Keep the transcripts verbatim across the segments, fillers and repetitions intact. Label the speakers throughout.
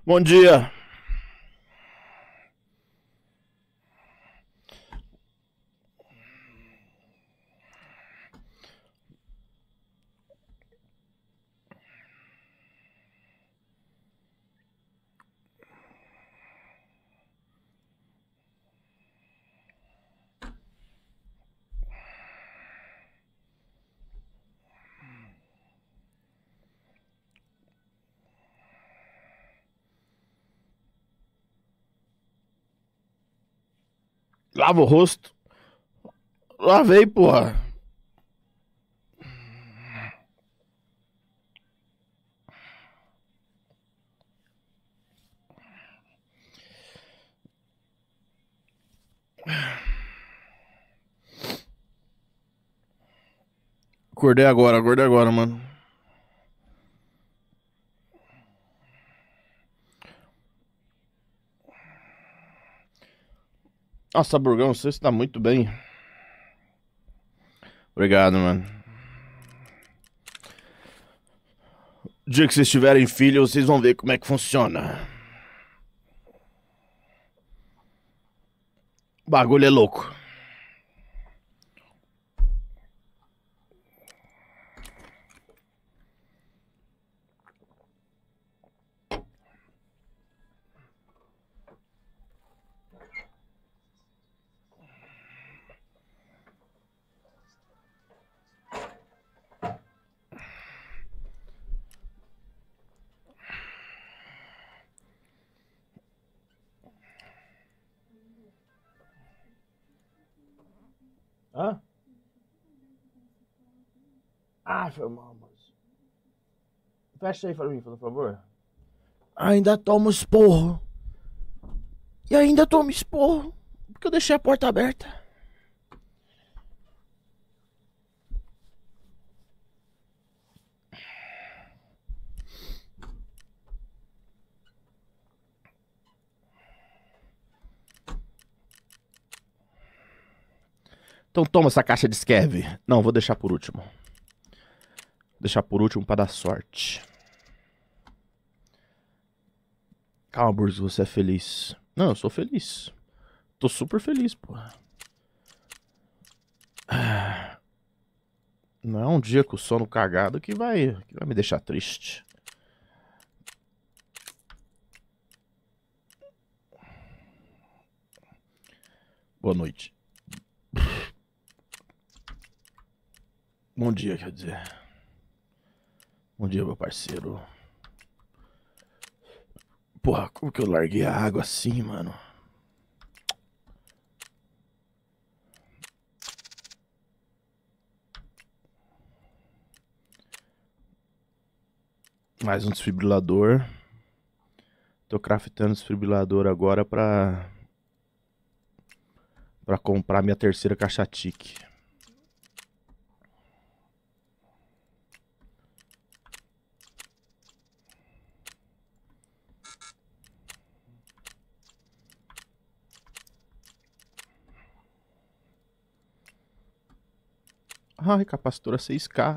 Speaker 1: Bom dia. Lava o rosto. Lavei, porra. Acordei agora, acordei agora, mano. Nossa, Burgão, você está muito bem. Obrigado, mano. O dia que vocês tiverem filho, vocês vão ver como é que funciona. O bagulho é louco. Hã? Ah, foi mal, moço. Fecha aí pra mim, por favor. Ainda tomo esporro. E ainda tomo esporro. Porque eu deixei a porta aberta. Então toma essa caixa de Skev. Não, vou deixar por último. Vou deixar por último pra dar sorte. Calma, Burgs, você é feliz. Não, eu sou feliz. Tô super feliz, pô. Não é um dia com o sono cagado que vai, que vai me deixar triste. Boa noite. Bom dia, quer dizer. Bom dia, meu parceiro. Porra, como que eu larguei a água assim, mano? Mais um desfibrilador. Tô craftando desfibrilador agora pra... Pra comprar minha terceira caixa tique. Ai, capacitora seis K.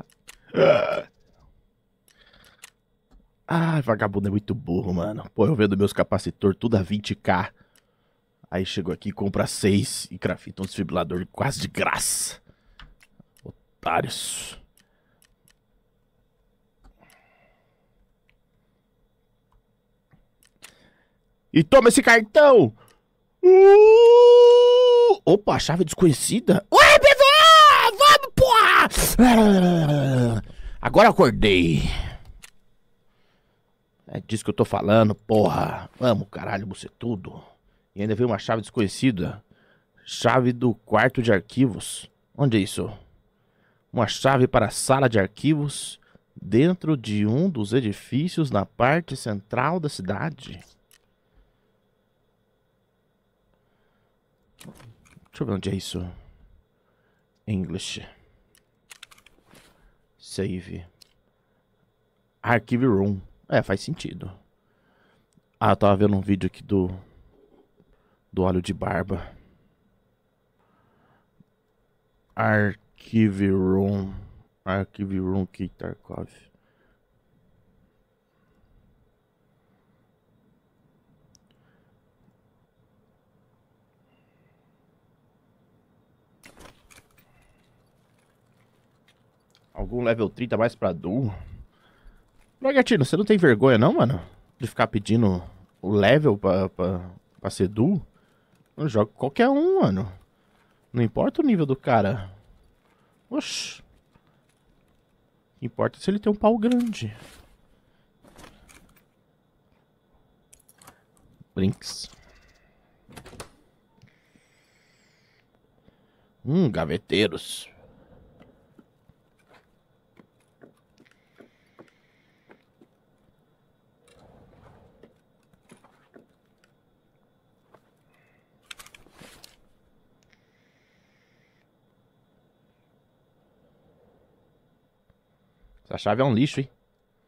Speaker 1: Ai, vagabundo é muito burro, mano. Pô, eu vendo meus capacitor tudo a vinte K. Aí chegou aqui, compra seis e crafta um desfibrilador quase de graça. Otários. E toma esse cartão! Uh! Opa, chave desconhecida. Ué, pivô! Vamos, porra! Agora acordei. É disso que eu tô falando, porra. Vamos, caralho, você tudo. E ainda veio uma chave desconhecida. Chave do quarto de arquivos. Onde é isso? Uma chave para a sala de arquivos dentro de um dos edifícios na parte central da cidade. Deixa eu ver onde é isso. English. Save. Archive Room. É, faz sentido. Ah, eu tava vendo um vídeo aqui do... Do óleo de barba. Archive Room. Archive Room, Key Tarkov. Algum level trinta mais pra duo? Bragantino, você não tem vergonha não, mano? De ficar pedindo o level pra, pra, pra ser duo? Eu jogo qualquer um, mano. Não importa o nível do cara. Oxi. O que importa é se ele tem um pau grande. Brinks. Hum, gaveteiros. Essa chave é um lixo, hein?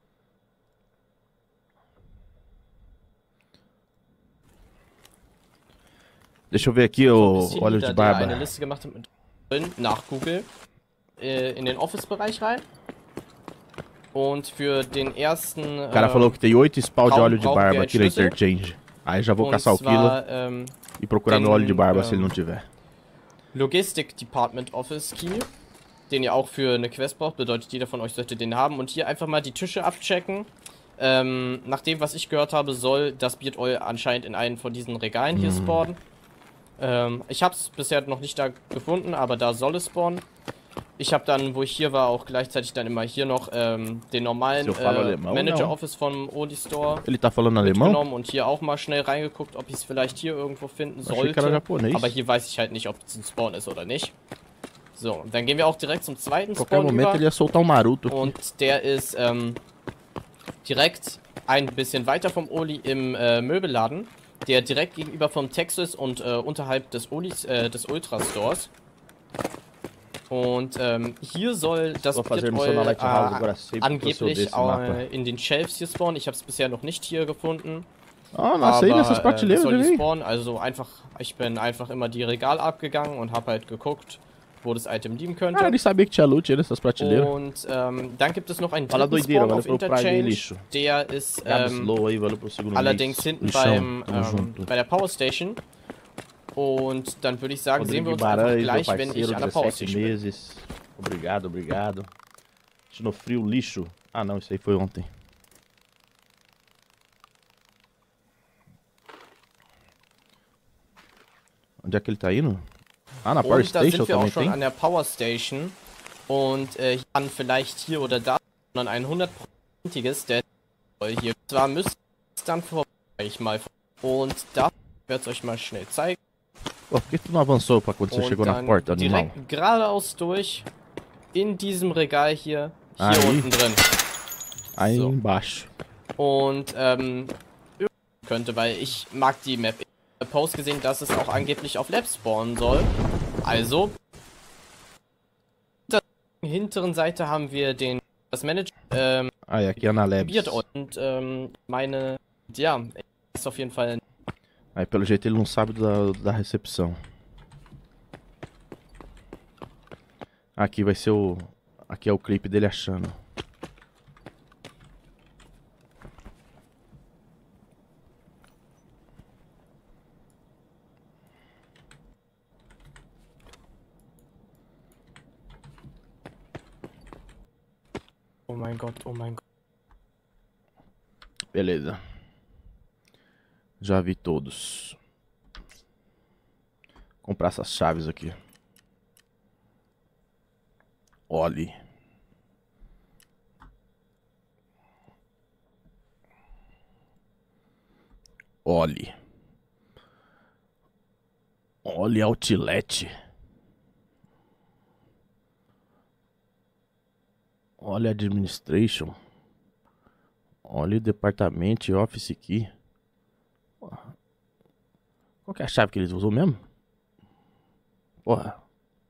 Speaker 1: Deixa eu ver aqui o óleo de barba.
Speaker 2: eine Liste gemacht habe mit nach Google äh, in den Office-Bereich rein. Und für den ersten.
Speaker 1: O cara falou que tem oito spawn de óleo de
Speaker 2: brauchen wir
Speaker 1: barba
Speaker 2: einen
Speaker 1: aqui no
Speaker 2: Schlüssel.
Speaker 1: Interchange. Aí já vou
Speaker 2: Und
Speaker 1: caçar o quilo
Speaker 2: zwar, ähm,
Speaker 1: e procurar
Speaker 2: den,
Speaker 1: meu óleo de barba se ele
Speaker 2: ähm,
Speaker 1: não tiver.
Speaker 2: Logistic Department Office Key, den ihr auch für eine Quest braucht, bedeutet jeder von euch sollte den haben. Und hier einfach mal die Tische abchecken. Ähm, nach dem, was ich gehört habe, soll das Beard Oil anscheinend in einem von diesen Regalen hier
Speaker 1: Mhm.
Speaker 2: spawnen. Ähm, ich habe es bisher noch nicht da gefunden, aber da soll es spawnen. Ich habe dann, wo ich hier war, auch gleichzeitig dann immer hier noch ähm, den normalen
Speaker 1: Se eu falo
Speaker 2: äh,
Speaker 1: alemão,
Speaker 2: Manager
Speaker 1: não.
Speaker 2: Office vom Oli Store
Speaker 1: Ele tá falando alemão?
Speaker 2: mitgenommen und hier auch mal schnell reingeguckt, ob ich es vielleicht hier irgendwo finden
Speaker 1: Eu achei que era
Speaker 2: sollte.
Speaker 1: japonês.
Speaker 2: Aber hier weiß ich halt nicht, ob es ein Spawn ist oder nicht. So, und dann gehen wir auch direkt zum zweiten
Speaker 1: Qualquer
Speaker 2: Spawn
Speaker 1: momento ele
Speaker 2: über.
Speaker 1: ia soltar um Naruto aqui.
Speaker 2: Und der ist ähm, direkt ein bisschen weiter vom Oli im äh, Möbelladen, der direkt gegenüber vom Texas und äh, unterhalb des Olis, äh, des Ultra Stores. Und ähm, hier soll das
Speaker 1: Vou fazer
Speaker 2: Beard
Speaker 1: missão na
Speaker 2: Oil
Speaker 1: Lighthouse agora
Speaker 2: äh,
Speaker 1: sempre que eu sou
Speaker 2: angeblich
Speaker 1: desse mapa.
Speaker 2: äh, in den Shelves hier spawnen. Ich habe es bisher noch nicht hier gefunden.
Speaker 1: Ah, nossa, aí nessas
Speaker 2: Aber äh,
Speaker 1: prateleiras
Speaker 2: soll die
Speaker 1: também.
Speaker 2: spawnen, also einfach, ich bin einfach immer die Regal abgegangen und habe halt geguckt, wo das Item liegen könnte.
Speaker 1: Ah, nem sabia que tinha loot aí nessas prateleiras.
Speaker 2: Und ähm, dann gibt es noch einen
Speaker 1: Fala
Speaker 2: dritten
Speaker 1: doideira,
Speaker 2: Spawn
Speaker 1: valeu
Speaker 2: auf
Speaker 1: pelo Prime aí,
Speaker 2: Interchange,
Speaker 1: lixo.
Speaker 2: der ist
Speaker 1: Gabs
Speaker 2: ähm,
Speaker 1: Low aí, valeu pro segundo
Speaker 2: allerdings
Speaker 1: mês.
Speaker 2: hinten
Speaker 1: Lixão,
Speaker 2: beim,
Speaker 1: tamo
Speaker 2: ähm,
Speaker 1: junto.
Speaker 2: bei der Power Station. Und dann würde ich sagen, sehen wir
Speaker 1: Rodrigo
Speaker 2: uns einfach
Speaker 1: Guimarães, meu
Speaker 2: gleich, wenn ich
Speaker 1: parceiro,
Speaker 2: an der Power
Speaker 1: dezessete
Speaker 2: Station bin.
Speaker 1: meses. Obrigado, obrigado. No frio, lixo. Ah, não, isso aí foi ontem. Onde é que ele tá indo? Ah, na Power
Speaker 2: Und da
Speaker 1: Station
Speaker 2: sind wir auch
Speaker 1: também
Speaker 2: schon
Speaker 1: tem?
Speaker 2: an der Power Station. Und äh, hier kann vielleicht hier oder da, sondern ein hundertprozentiges, der hier. Zwar müsste es dann vorbei, ich mal. Und da werde ich euch mal schnell zeigen.
Speaker 1: Pô, por que tu não avançou pra quando você
Speaker 2: Und
Speaker 1: chegou na
Speaker 2: dann
Speaker 1: porta, animal?
Speaker 2: direkt geradeaus durch in diesem Regal hier, hier
Speaker 1: Aí.
Speaker 2: unten drin.
Speaker 1: Aí
Speaker 2: So.
Speaker 1: embaixo.
Speaker 2: Und ähm, könnte, weil ich mag die Map. Ich habe Post gesehen, dass es auch angeblich auf Labs spawnen soll. Also, auf der hinteren Seite haben wir den das Manager ähm,
Speaker 1: Aí, aqui é na Labs.
Speaker 2: Beard und ähm, meine, ja, ist auf jeden Fall.
Speaker 1: Aí, pelo jeito, ele não sabe da, da recepção. Aqui vai ser o... Aqui é o clipe dele achando.
Speaker 2: Oh mein Gott, oh mein Gott.
Speaker 1: Beleza. Já vi todos. Vou comprar essas chaves aqui. Olhe. Olhe. Olhe Outlet. Olha Administration. Olha o Departamento Office Key. Qual que é a chave que eles usam mesmo? Porra.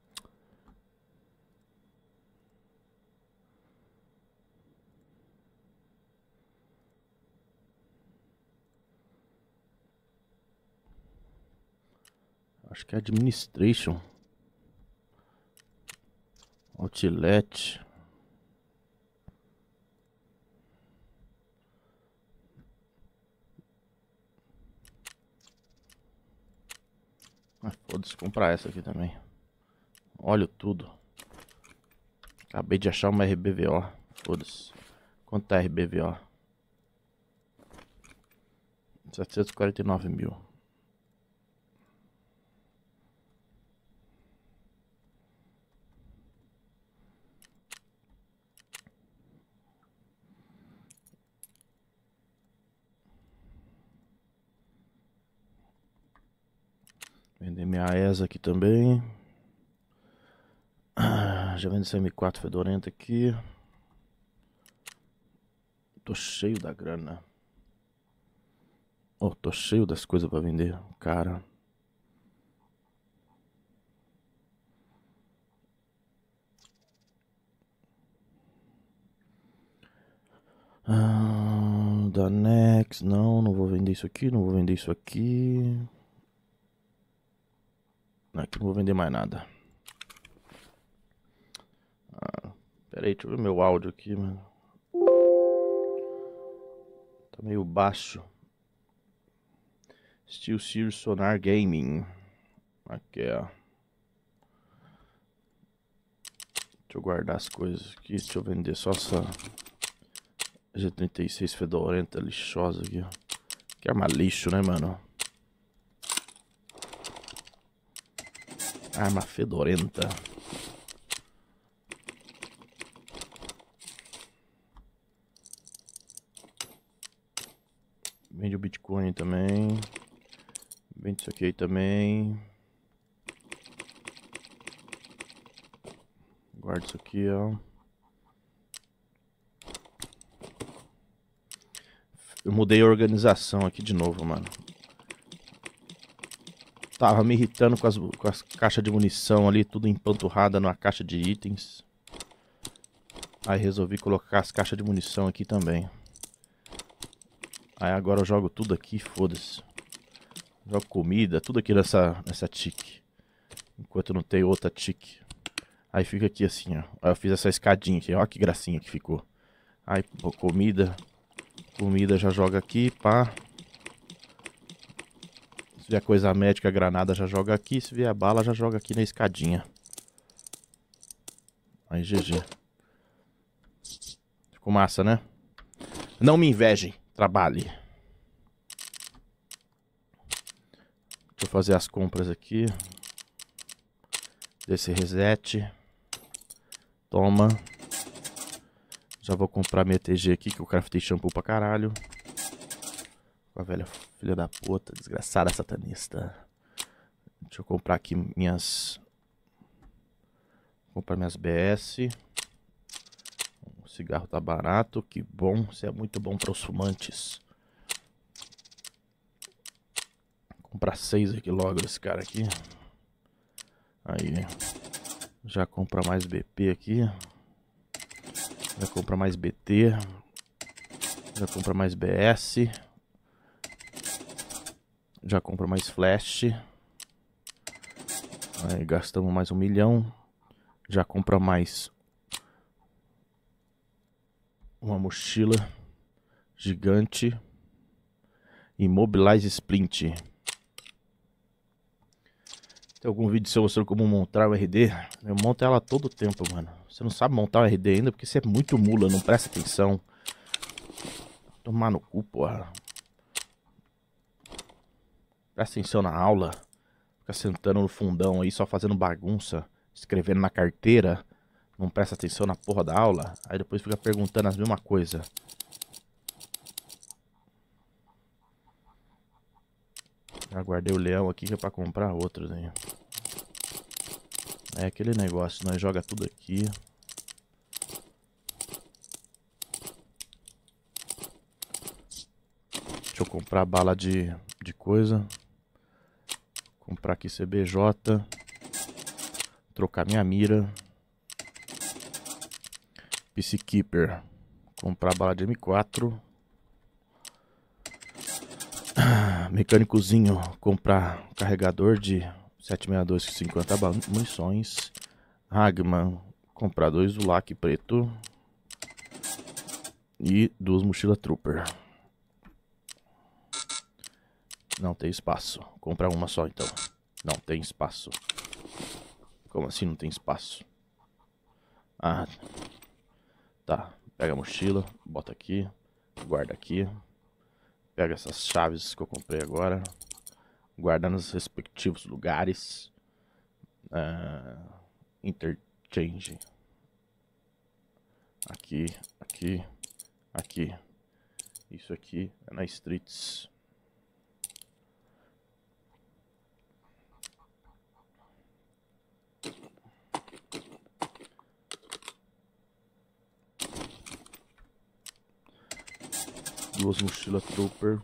Speaker 1: Acho que é Administration. Outlet. Ah, foda-se, comprar essa aqui também. Olha tudo. Acabei de achar uma R B V O. Foda-se. Quanto tá R B V O? setecentos e quarenta e nove mil. Vender minha E S A aqui também. Já vendo essa M quatro fedorenta aqui. Tô cheio da grana. Oh, tô cheio das coisas pra vender, cara. Ah, da Nex, não, não vou vender isso aqui, não vou vender isso aqui. Aqui não vou vender mais nada. Ah, pera aí, deixa eu ver meu áudio aqui, mano. Tá meio baixo. Steel Series Sonar Gaming. Aqui, ó. Deixa eu guardar as coisas aqui. Deixa eu vender só essa G trinta e seis fedorenta lixosa aqui, ó. Que arma lixo, né, mano? Arma fedorenta. Vende o Bitcoin também. Vende isso aqui aí também. Guarda isso aqui, ó. Eu mudei a organização aqui de novo, mano. Tava me irritando com as, com as caixas de munição ali, tudo empanturrada numa caixa de itens. Aí resolvi colocar as caixas de munição aqui também. Aí agora eu jogo tudo aqui, foda-se. Jogo comida, tudo aqui nessa, nessa tique. Enquanto não tem outra tique. Aí fica aqui assim, ó. Aí eu fiz essa escadinha aqui, ó que gracinha que ficou. Aí, pô, comida. Comida já joga aqui, pá. Se vier coisa médica, granada já joga aqui. Se vier bala, já joga aqui na escadinha. Aí, G G. Ficou massa, né? Não me invejem. Trabalhe. Deixa eu fazer as compras aqui. Desse reset. Toma. Já vou comprar minha T G aqui, que eu craftei shampoo pra caralho. Com a velha filha da puta, desgraçada satanista. Deixa eu comprar aqui minhas... Vou comprar minhas B S. O cigarro tá barato, que bom. Isso é muito bom para os fumantes. Vou comprar seis aqui logo desse cara aqui. Aí. Já compra mais B P aqui. Já compra mais B T. Já compra mais B S. Já compra mais flash. Aí gastamos mais um milhão. Já compra mais uma mochila gigante. Immobilize Splint. Tem algum vídeo se eu mostrando como montar o R D? Eu monto ela todo o tempo, mano. Você não sabe montar o R D ainda porque você é muito mula, não presta atenção. Tomar no cu, porra. Presta atenção na aula. Fica sentando no fundão aí só fazendo bagunça. Escrevendo na carteira. Não presta atenção na porra da aula. Aí depois fica perguntando as mesmas coisas. Já guardei o leão aqui que é pra comprar outros aí. É aquele negócio, nós joga tudo aqui. Deixa eu comprar bala de, de coisa. Comprar aqui C B J. Trocar minha mira. Peacekeeper. Comprar bala de M quatro. Mecânicozinho. Comprar carregador de sete sessenta e dois com cinquenta munições. Hagman. Comprar dois U L A C preto. E duas mochilas Trooper. Não tem espaço. Comprar uma só então. Não tem espaço. Como assim não tem espaço? Ah, tá. Pega a mochila, bota aqui, guarda aqui. Pega essas chaves que eu comprei agora, guarda nos respectivos lugares. Uh, interchange. Aqui, aqui, aqui. Isso aqui é na Streets. Duas mochilas Trooper.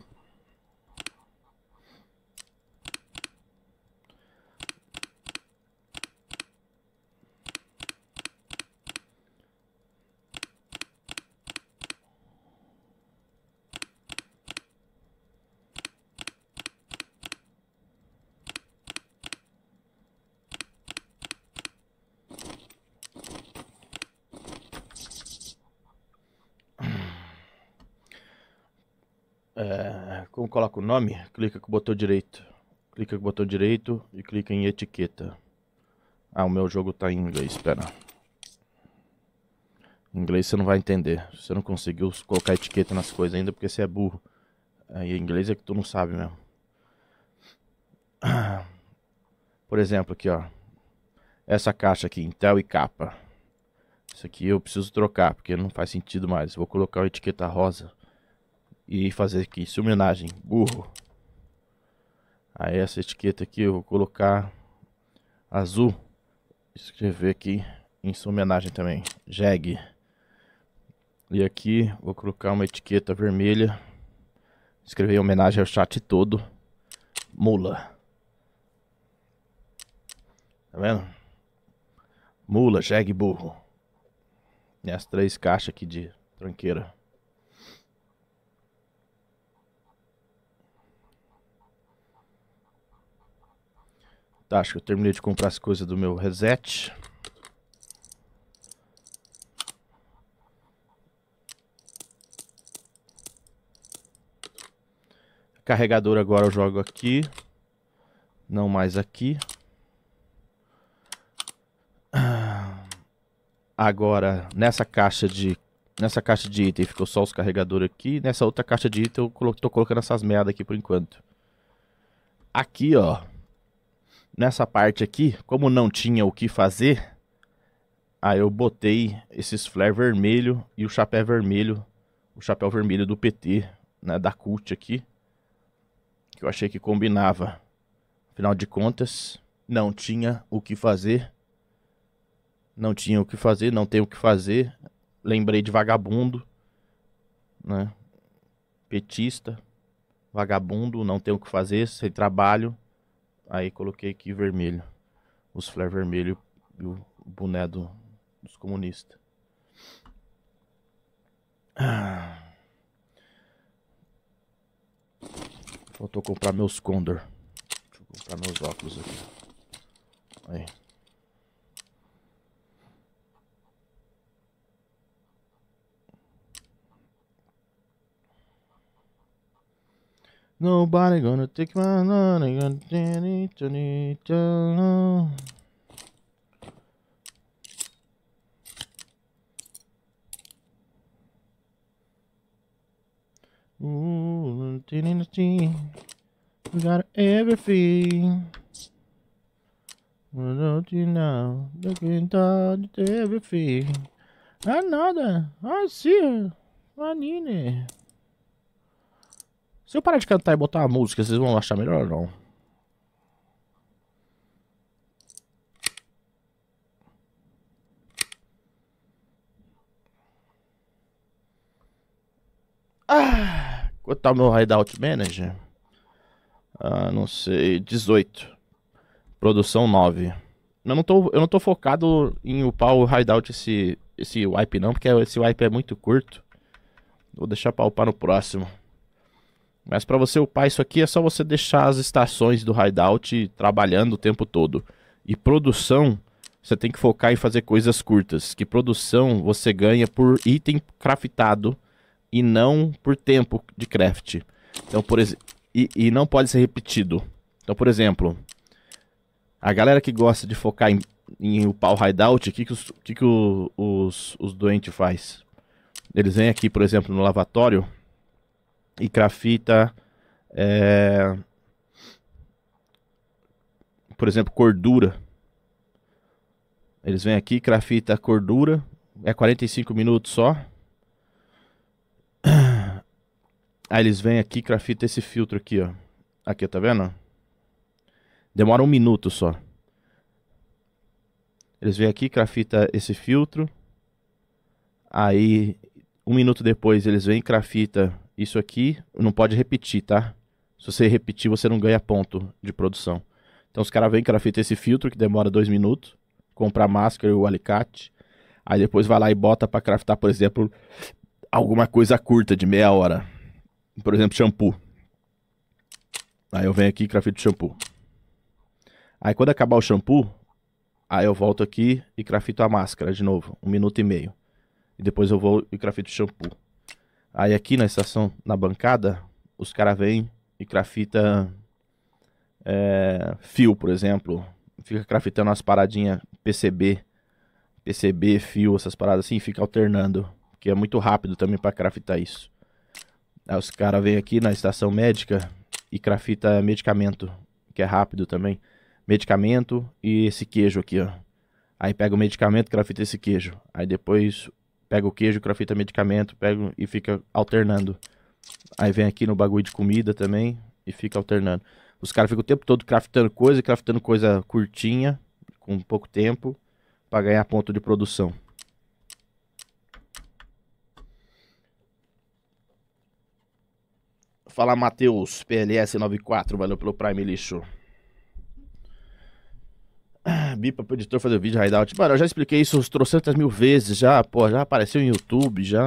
Speaker 1: É, como coloca o nome? Clica com o botão direito. Clica com o botão direito e clica em etiqueta. Ah, o meu jogo tá em inglês, espera. Em inglês você não vai entender. Você não conseguiu colocar etiqueta nas coisas ainda porque você é burro. Aí em inglês é que tu não sabe mesmo. Por exemplo, aqui ó. Essa caixa aqui, Intel e capa. Isso aqui eu preciso trocar porque não faz sentido mais. Vou colocar uma etiqueta rosa. E fazer aqui, sua homenagem, burro. Aí essa etiqueta aqui eu vou colocar azul. Escrever aqui em sua homenagem também, Jag. E aqui vou colocar uma etiqueta vermelha. Escrever em homenagem ao chat todo. Mula. Tá vendo? Mula, Jag, burro. E as três caixas aqui de tranqueira. Tá, acho que eu terminei de comprar as coisas do meu reset. Carregador agora eu jogo aqui. Não mais aqui. Agora, nessa caixa de... Nessa caixa de item ficou só os carregadores aqui. Nessa outra caixa de item eu colo tô colocando essas merda aqui por enquanto. Aqui, ó. Nessa parte aqui, como não tinha o que fazer, aí eu botei esses flare vermelho e o chapéu vermelho, o chapéu vermelho do P T, né, da Cult aqui, que eu achei que combinava. Afinal de contas, não tinha o que fazer, não tinha o que fazer, não tem o que fazer. Lembrei de vagabundo, né, petista, vagabundo, não tem o que fazer, sem trabalho. Aí coloquei aqui vermelho. Os flare vermelho e o boné do, dos comunistas. Ah. Faltou comprar meus Condor. Deixa eu comprar meus óculos aqui. Aí. Nobody gonna take my money, gonna need to need to know. Ooh, we got everything. Don't you know? Looking down at everything. Another, I see. I need it. Se eu parar de cantar e botar uma música, vocês vão achar melhor ou não? Ah, quanto tá o meu Hideout Manager? Ah, não sei, dezoito. Produção nove. Eu não tô, eu não tô focado em upar o Hideout esse, esse wipe não, porque esse wipe é muito curto. Vou deixar pra upar no próximo. Mas para você upar isso aqui é só você deixar as estações do Hideout trabalhando o tempo todo. E produção, você tem que focar em fazer coisas curtas. Que produção você ganha por item craftado e não por tempo de craft. Então, por exemplo, e, e não pode ser repetido. Então, por exemplo, a galera que gosta de focar em, em o pau hideout, o que, que, os, que, que o, os, os doentes faz? Eles vêm aqui, por exemplo, no lavatório e crafita, é, por exemplo, cordura. Eles vêm aqui, crafita cordura, é quarenta e cinco minutos só. Aí eles vêm aqui, crafita esse filtro aqui, ó. Aqui, tá vendo? Demora um minuto só. Eles vêm aqui, crafita esse filtro. Aí, um minuto depois, eles vêm e crafita isso aqui. Não pode repetir, tá? Se você repetir, você não ganha ponto de produção. Então os caras vêm e crafita esse filtro, que demora dois minutos. Compra a máscara e o alicate. Aí depois vai lá e bota pra craftar, por exemplo, alguma coisa curta, de meia hora. Por exemplo, shampoo. Aí eu venho aqui e crafito shampoo. Aí quando acabar o shampoo, aí eu volto aqui e crafito a máscara de novo. Um minuto e meio. E depois eu vou e crafito o shampoo. Aí aqui na estação, na bancada, os caras vêm e crafita é, fio, por exemplo. Fica crafitando umas paradinhas P C B. P C B, fio, essas paradas assim, fica alternando. Que é muito rápido também pra craftar isso. Aí os caras vêm aqui na estação médica e crafita medicamento, que é rápido também. Medicamento e esse queijo aqui, ó. Aí pega o medicamento, crafita esse queijo. Aí depois pega o queijo, crafita medicamento, pega e fica alternando. Aí vem aqui no bagulho de comida também e fica alternando. Os caras ficam o tempo todo craftando coisa, craftando coisa curtinha, com pouco tempo, pra ganhar ponto de produção. Fala, Matheus, P L S noventa e quatro, valeu pelo Prime, lixo. Bipa pro editor fazer o vídeo hideout. Mano, eu já expliquei isso uns trocentas mil vezes já, pô, já apareceu em YouTube, já.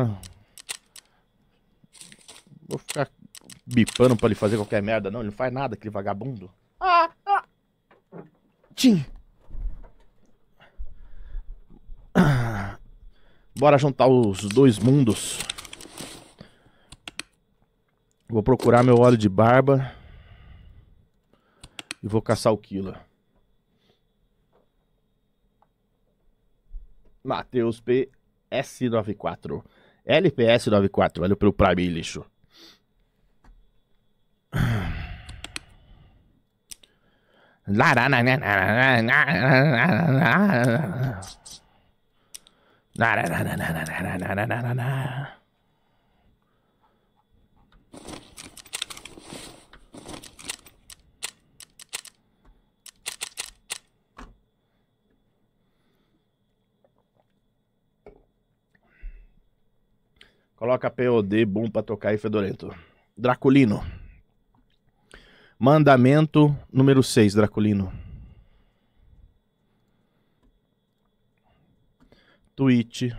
Speaker 1: Vou ficar bipando pra ele fazer qualquer merda, não, ele não faz nada, aquele vagabundo. Ah, ah. Tchim. Bora juntar os dois mundos. Vou procurar meu óleo de barba e vou caçar o Killer. Matheus P S noventa e quatro. L P S noventa e quatro, valeu pelo Prime, lixo. Coloca P O D, bom pra tocar aí, fedorento. Draculino. Mandamento número seis, Draculino. Twitch.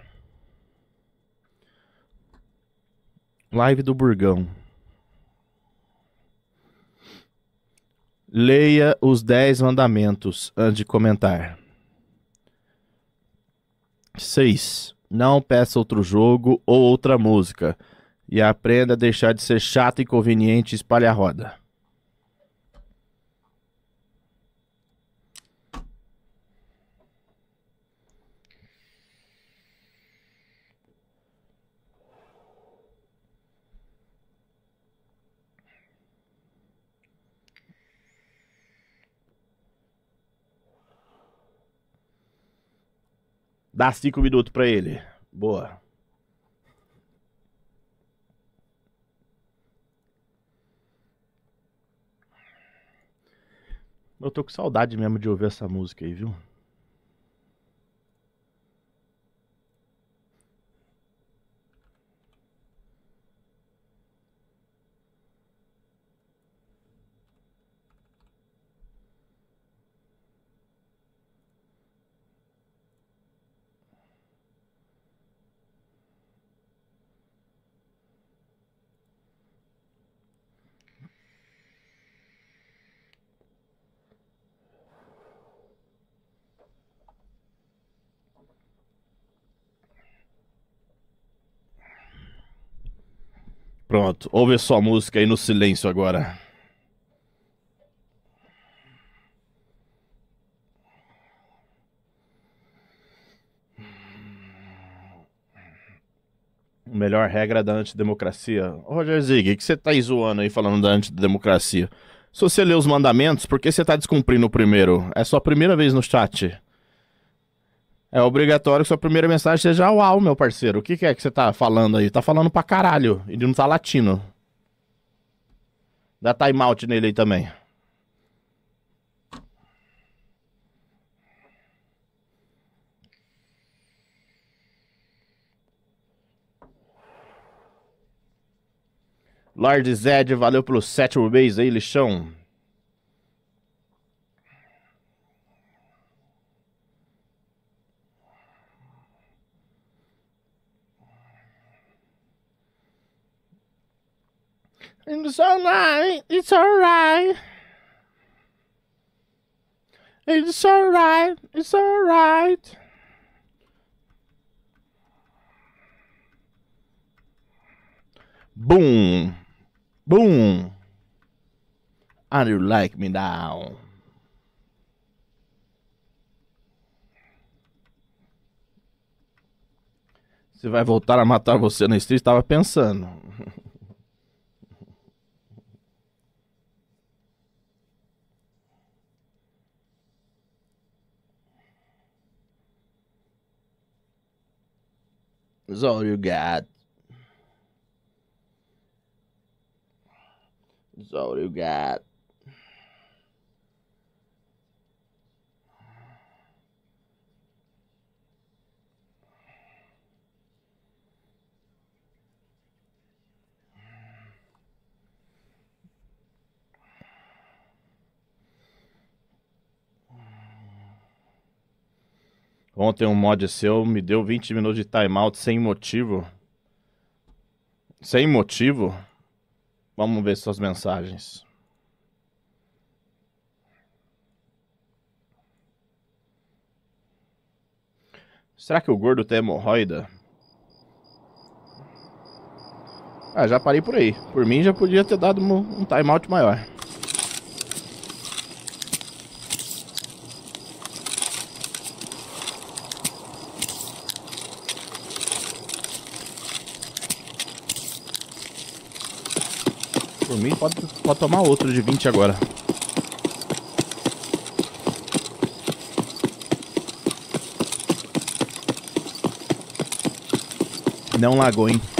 Speaker 1: Live do Burgão. Leia os dez mandamentos antes de comentar. seis. Não peça outro jogo ou outra música. E aprenda a deixar de ser chato, inconveniente e espalha a roda. Dá cinco minutos pra ele. Boa. Eu tô com saudade mesmo de ouvir essa música aí, viu? Pronto, ouve a sua música aí no silêncio agora. Melhor regra da antidemocracia. Ô, Roger Zig, o que você tá aí zoando aí falando da antidemocracia? Se você lê os mandamentos, por que você tá descumprindo o primeiro? É sua primeira vez no chat. É obrigatório que sua primeira mensagem seja uau, meu parceiro. O que, que é que você tá falando aí? Tá falando pra caralho. Ele não tá latino. Dá timeout nele aí também. Lord Zed, valeu pelo sétimo mês aí, lixão. It's alright, it's alright. It's alright, it's alright. Boom. Boom. And you like me now. Você vai voltar a matar você na street? Tava pensando. That's all you got. That's all you got. Ontem um mod seu me deu vinte minutos de timeout sem motivo. Sem motivo? Vamos ver suas mensagens. Será que o gordo tem hemorroida? Ah, já parei por aí. Por mim já podia ter dado um timeout maior. Por mim, pode, pode tomar outro de vinte agora. Não lagou, hein?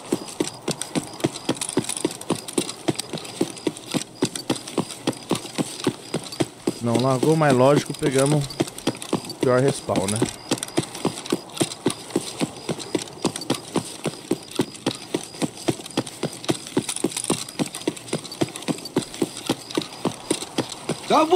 Speaker 1: Não lagou, mas lógico, pegamos o pior respawn, né?
Speaker 3: Acabou!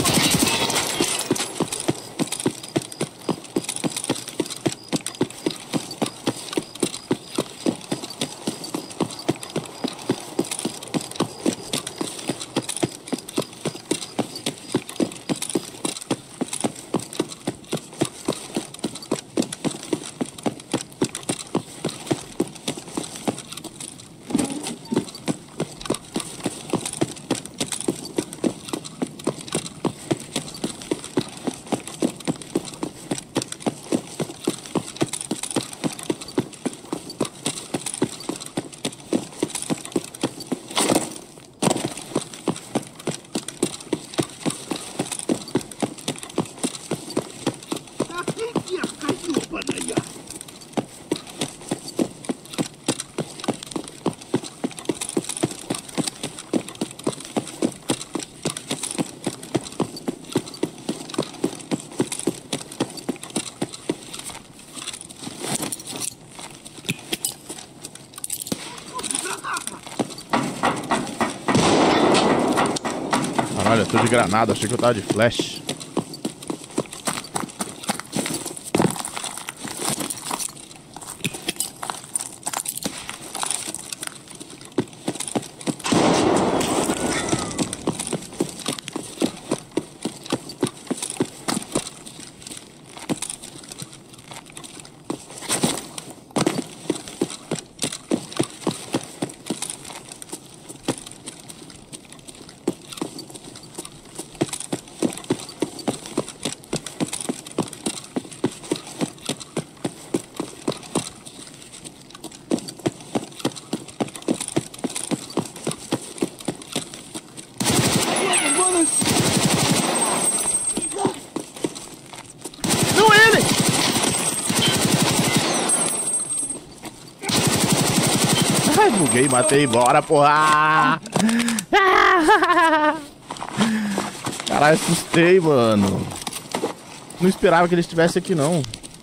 Speaker 1: Caralho, eu tô de granada, achei que eu tava de flash. Ai, buguei, matei, bora, porra! Caralho, assustei, mano. Não esperava que ele estivesse aqui, não.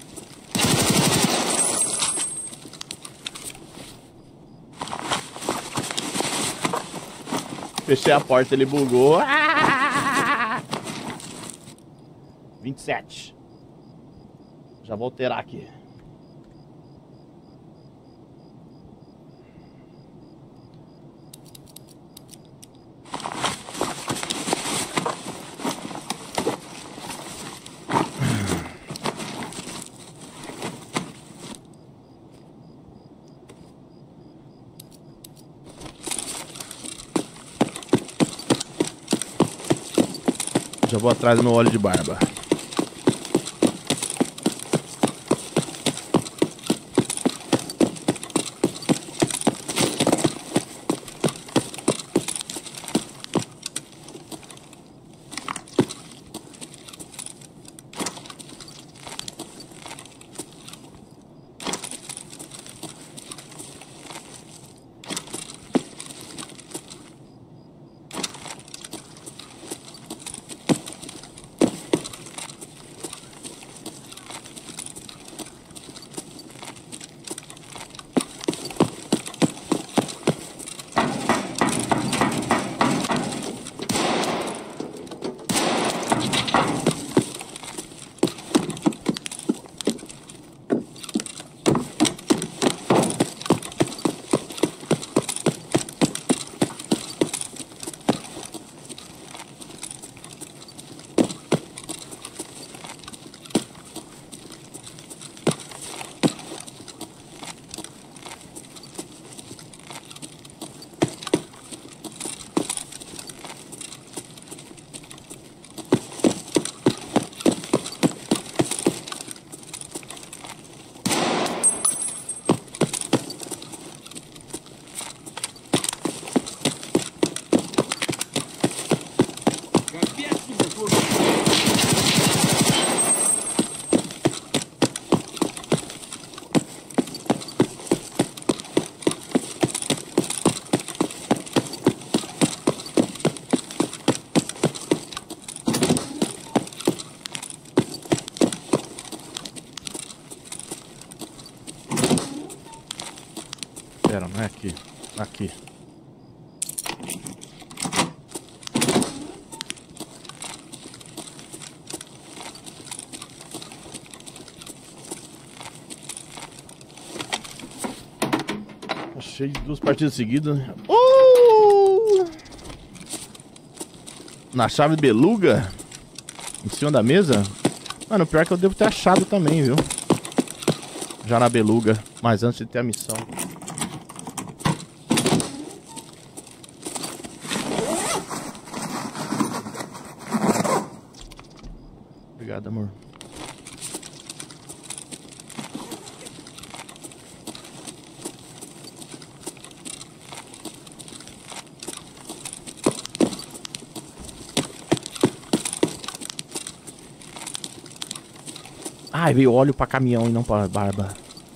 Speaker 1: Fechei a porta, ele bugou. vinte e sete. Já vou alterar aqui. Já vou atrás do meu óleo de barba. Pera, não é aqui. Aqui. Achei duas partidas seguidas. Uh! Na chave beluga? Em cima da mesa? Mano, pior que eu devo ter achado também, viu? Já na beluga. Mas antes de ter a missão. Obrigado, amor. Ai, veio óleo pra caminhão e não pra barba.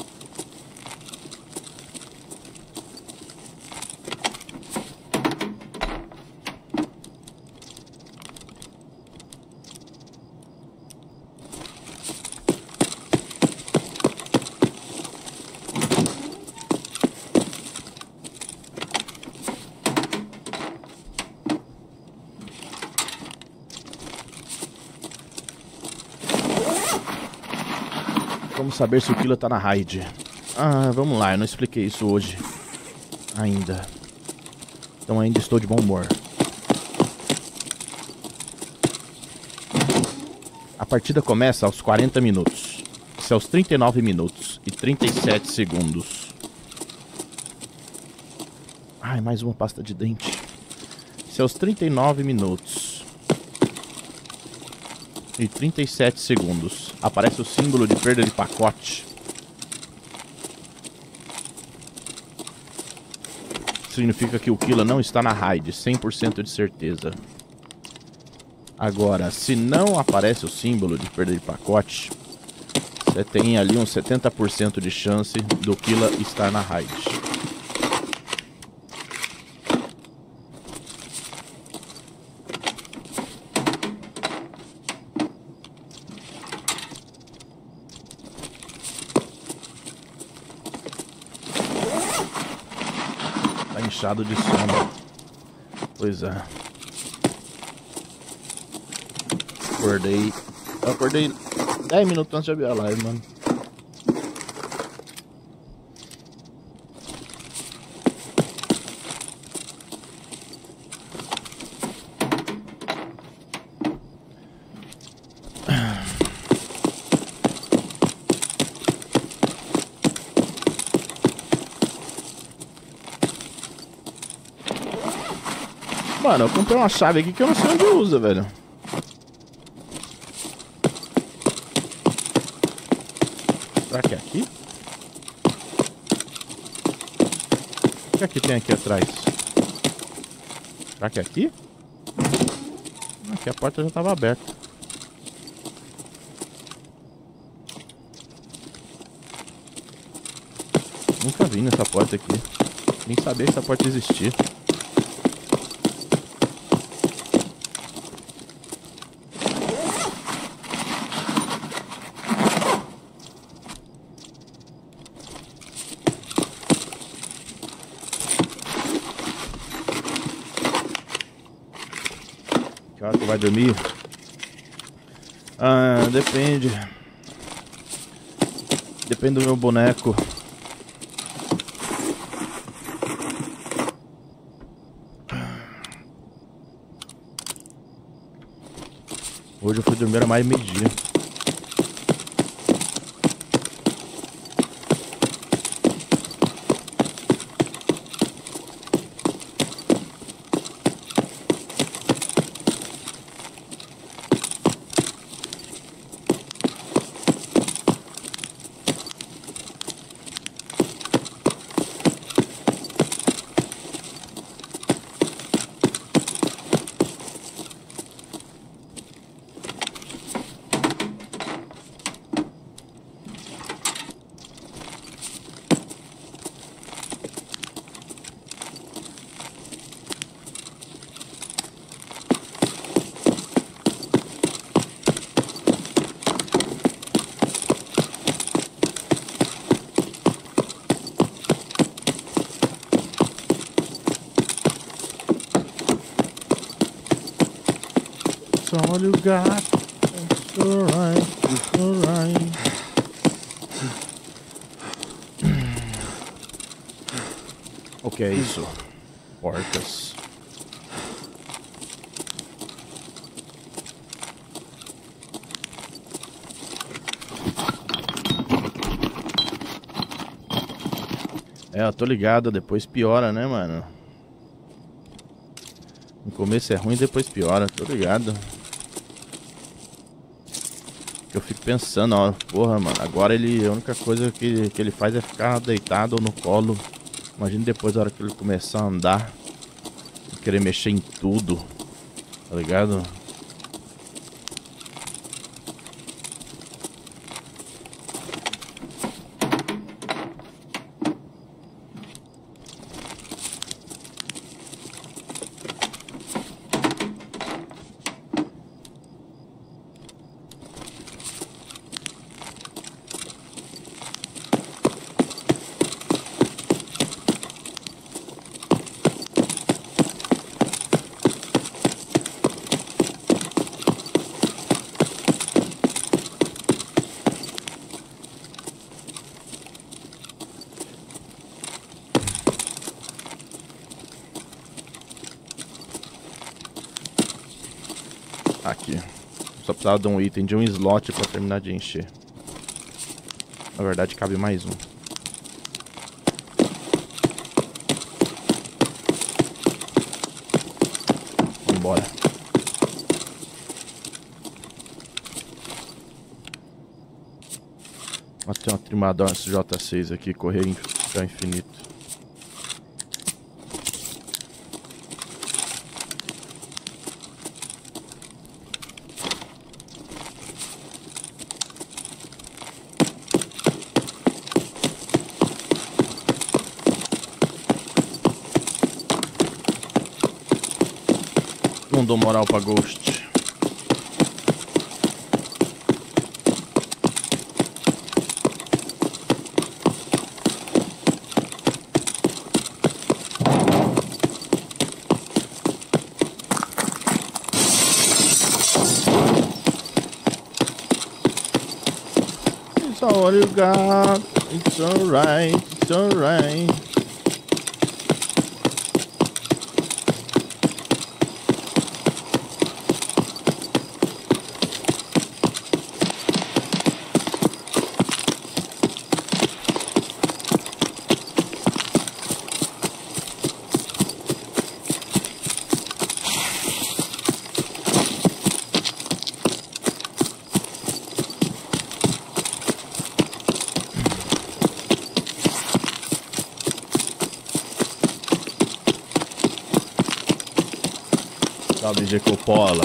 Speaker 1: Vamos saber se o Killa tá na raid. Ah, vamos lá, eu não expliquei isso hoje. Ainda. Então ainda estou de bom humor. A partida começa aos quarenta minutos. Isso é aos trinta e nove minutos e trinta e sete segundos. Ai, mais uma pasta de dente. Isso é aos trinta e nove minutos e trinta e sete segundos. Aparece o símbolo de perda de pacote. Significa que o Killa não está na raid, cem por cento de certeza. Agora, se não aparece o símbolo de perda de pacote, você tem ali uns setenta por cento de chance do Killa estar na raid. machado de sombra. Pois é. Acordei. Eu acordei dez minutos antes de abrir a live, mano. Mano, eu comprei uma chave aqui que eu não sei onde usa, velho. Será que é aqui? O que é que tem aqui atrás? Será que é aqui? Aqui a porta já estava aberta. Nunca vi nessa porta aqui. Nem sabia que essa porta existia. Que hora tu vai dormir? Ah, depende. Depende do meu boneco. Hoje eu fui dormir a mais meio-dia. All you got, it's alright, it's alright. O que é isso? Portas. É, eu tô ligado, depois piora, né, mano? No começo é ruim, depois piora, tô ligado. Eu fico pensando, ó, porra, mano, agora ele, a única coisa que, que ele faz é ficar deitado ou no colo. Imagina depois, a hora que ele começar a andar, querer mexer em tudo, tá ligado? Aqui. Só precisava de um item, de um slot pra terminar de encher. Na verdade, cabe mais um. Vambora. Mas tem uma trimadora S J seis aqui, correr infinito. Não dou moral pra Ghost. what you got. It's alright, it's alright. Salve, G. Coppola.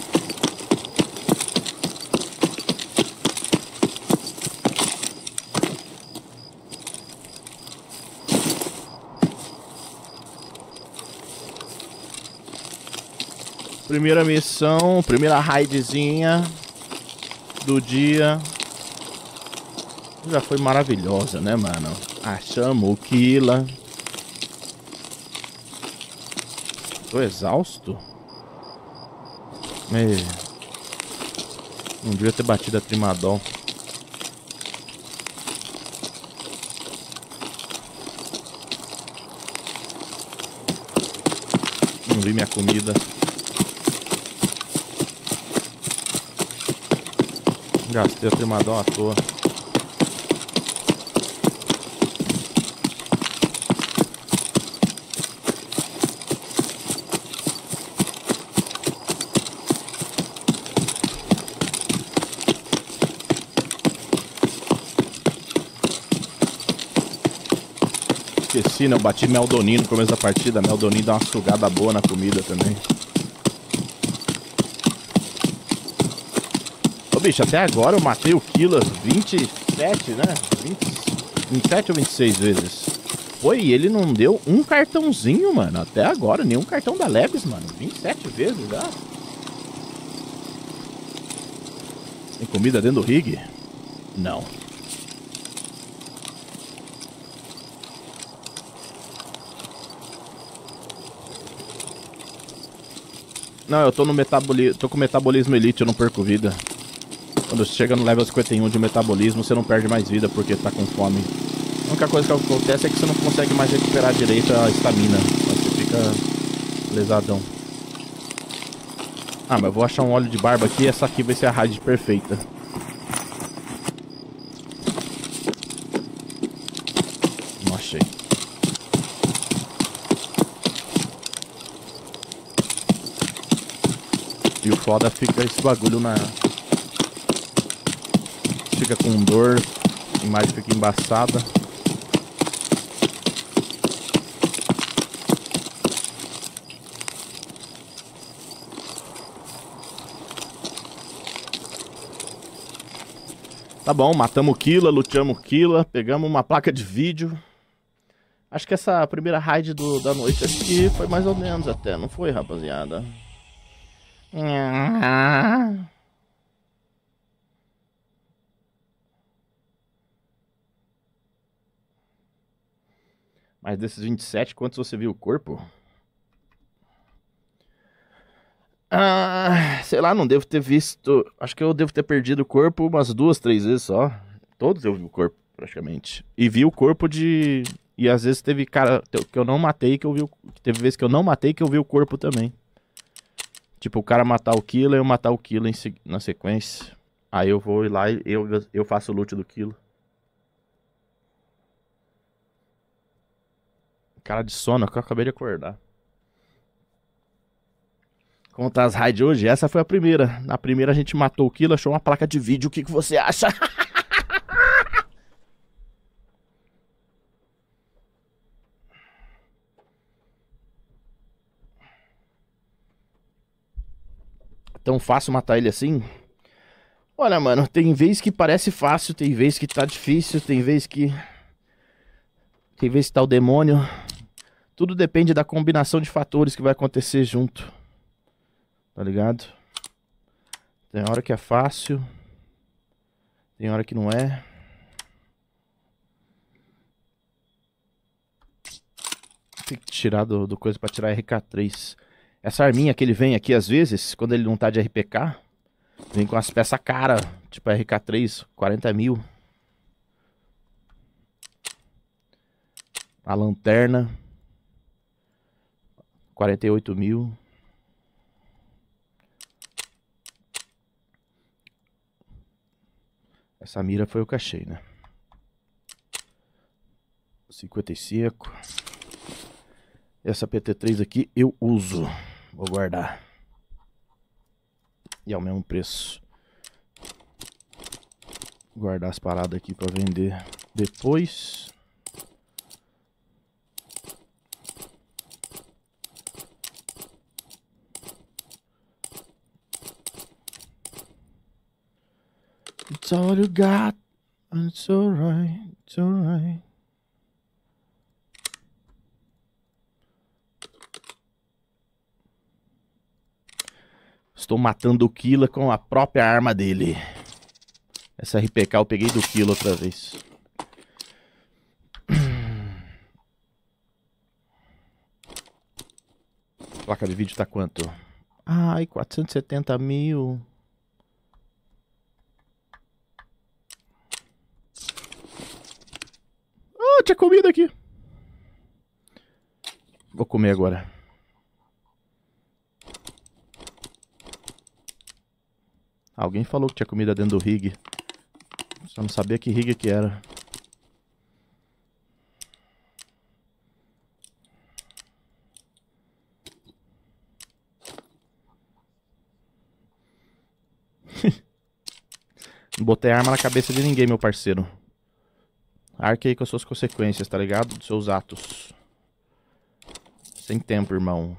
Speaker 1: Primeira missão, primeira raidzinha do dia. Já foi maravilhosa, né, mano? Achamos o Killa. Tô exausto. É. Não devia ter batido a Trimadol. Não vi minha comida. Gastei a Trimadol à toa. Esqueci, né? Eu bati Meldoninho no começo da partida. Meldoninho dá uma sugada boa na comida também. Ô, bicho, até agora eu matei o Killa vinte e sete, né? vinte, vinte e sete ou vinte e seis vezes. Foi, e ele não deu um cartãozinho, mano. Até agora, nenhum cartão da Lebes, mano. vinte e sete vezes já. Tem comida dentro do rig? Não. Não, eu tô no metabolismo, tô com metabolismo elite, eu não perco vida. Quando chega no level cinquenta e um de metabolismo, você não perde mais vida porque tá com fome. A única coisa que acontece é que você não consegue mais recuperar direito a estamina. Você fica lesadão. Ah, mas eu vou achar um óleo de barba aqui e essa aqui vai ser a raid perfeita. Não achei. E o foda fica esse bagulho na... Fica com dor, a imagem fica embaçada. Tá bom, matamos o Killa, luteamos o Killa, pegamos uma placa de vídeo. Acho que essa primeira raid do, da noite aqui foi mais ou menos até, não foi, rapaziada? Mas desses vinte e sete, quantos você viu o corpo? Ah, sei lá, não devo ter visto. Acho que eu devo ter perdido o corpo umas duas, três vezes só. Todos eu vi o corpo, praticamente. E vi o corpo de... E às vezes teve cara que eu não matei que eu vi o... Teve vezes que eu não matei que eu vi o corpo também. Tipo, o cara matar o Killa e eu matar o Killa se... na sequência. Aí eu vou ir lá e eu, eu faço o loot do Killa. Cara de sono, que eu acabei de acordar. Como tá as raids hoje? Essa foi a primeira. Na primeira a gente matou o Killa, achou uma placa de vídeo. O que, que você acha? Tão fácil matar ele assim? Olha, mano, tem vez que parece fácil, tem vez que tá difícil, tem vez que... Tem vez que tá o demônio. Tudo depende da combinação de fatores que vai acontecer junto. Tá ligado? Tem hora que é fácil. Tem hora que não é. Tem que tirar do, do coisa pra tirar R K três. Essa arminha que ele vem aqui às vezes, quando ele não tá de R P K, vem com as peças cara, tipo R K três, quarenta mil. A lanterna. quarenta e oito mil. Essa mira foi o que achei, né? cinquenta e cinco. Essa P T três aqui eu uso. Vou guardar. E é o mesmo preço. Guardar as paradas aqui pra vender depois. It's all you got, and it's alright, it's alright. Estou matando o Killa com a própria arma dele. Essa R P K eu peguei do Killa outra vez. A placa de vídeo tá quanto? Ai, quatrocentos e setenta mil. Oh, tinha comida aqui. Vou comer agora. Alguém falou que tinha comida dentro do rig. Só não sabia que rig que era. Não botei arma na cabeça de ninguém, meu parceiro. Arque aí com as suas consequências, tá ligado? Dos seus atos. Sem tempo, irmão.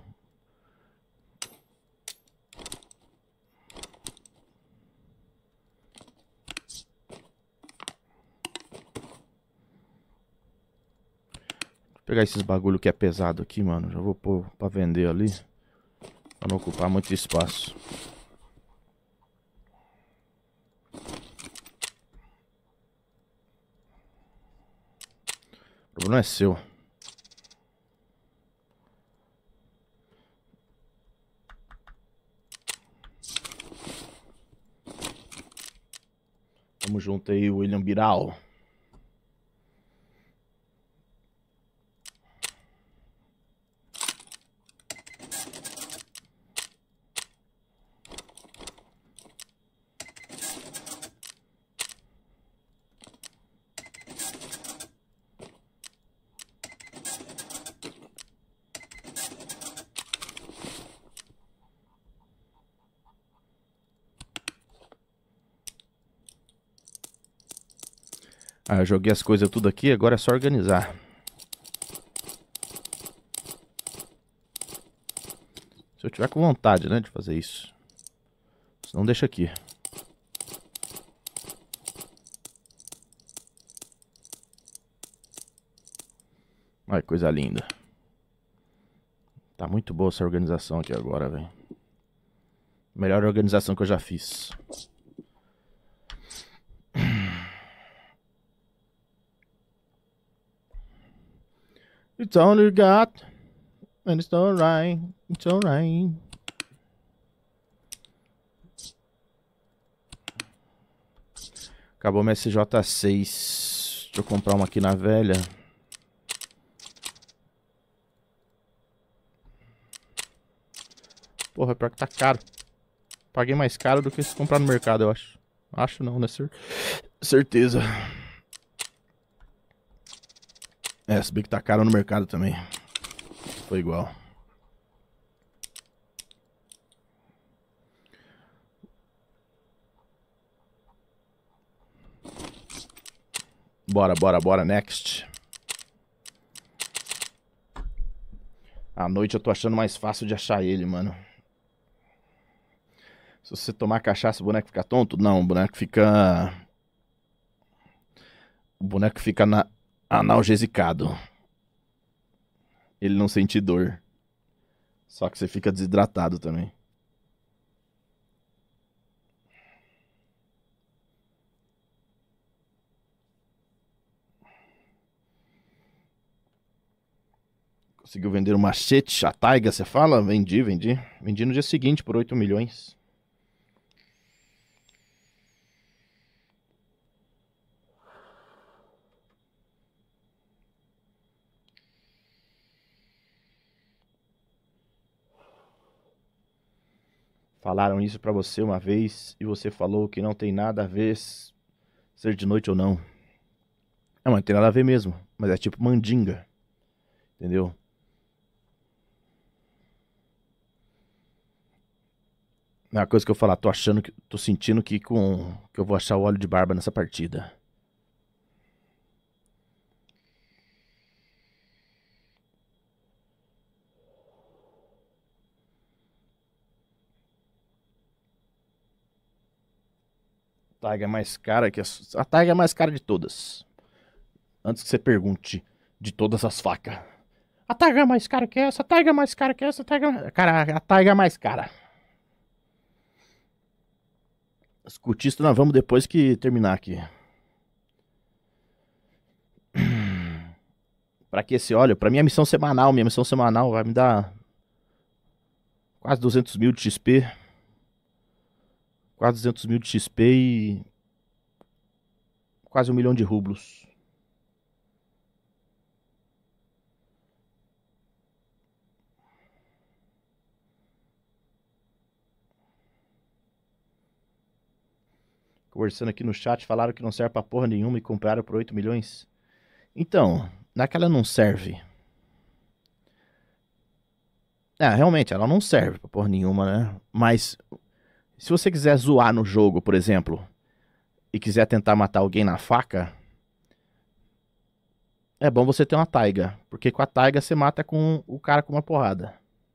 Speaker 1: Vou pegar esses bagulho que é pesado aqui, mano. Já vou pôr pra vender ali. Pra não ocupar muito espaço. O problema é seu. Tamo junto aí, William Biral. Ah, eu joguei as coisas tudo aqui, agora é só organizar. Se eu tiver com vontade, né, de fazer isso. Senão deixa aqui. Olha que coisa linda. Tá muito boa essa organização aqui agora, velho. Melhor organização que eu já fiz. It's all you got, and it's alright, it's alright. Acabou minha S J seis. Deixa eu comprar uma aqui na velha. Porra, pior que tá caro. Paguei mais caro do que se comprar no mercado, eu acho. Acho não, né? Certeza. É, se bem que tá caro no mercado também. Foi igual. Bora, bora, bora, next. À noite eu tô achando mais fácil de achar ele, mano. Se você tomar cachaça, o boneco fica tonto? Não, o boneco fica... O boneco fica na... analgesicado. Ele não sente dor. Só que você fica desidratado também. Conseguiu vender um machete, a taiga, você fala? Vendi, vendi. Vendi no dia seguinte por oito milhões. Falaram isso pra você uma vez e você falou que não tem nada a ver ser de noite ou não. Não, mas não tem nada a ver mesmo. Mas é tipo mandinga. Entendeu? É uma coisa que eu falar, tô achando que. Tô sentindo que com. Que eu vou achar o óleo de barba nessa partida. A Taiga é mais cara que as... A Taiga é mais cara de todas. Antes que você pergunte de todas as facas. A Taiga é mais cara que essa, a Taiga é mais cara que essa, a Taiga... Cara, a Taiga é mais cara. Escutista nós vamos depois que terminar aqui. Pra que esse óleo? Pra minha missão semanal. Minha missão semanal vai me dar quase duzentos mil de X P. Quase duzentos mil de X P e quase um milhão de rublos. Conversando aqui no chat, falaram que não serve pra porra nenhuma e compraram por oito milhões. Então, naquela não serve. É, realmente, ela não serve pra porra nenhuma, né? Mas se você quiser zoar no jogo, por exemplo, e quiser tentar matar alguém na faca, é bom você ter uma taiga. Porque com a taiga você mata com o cara com uma porrada.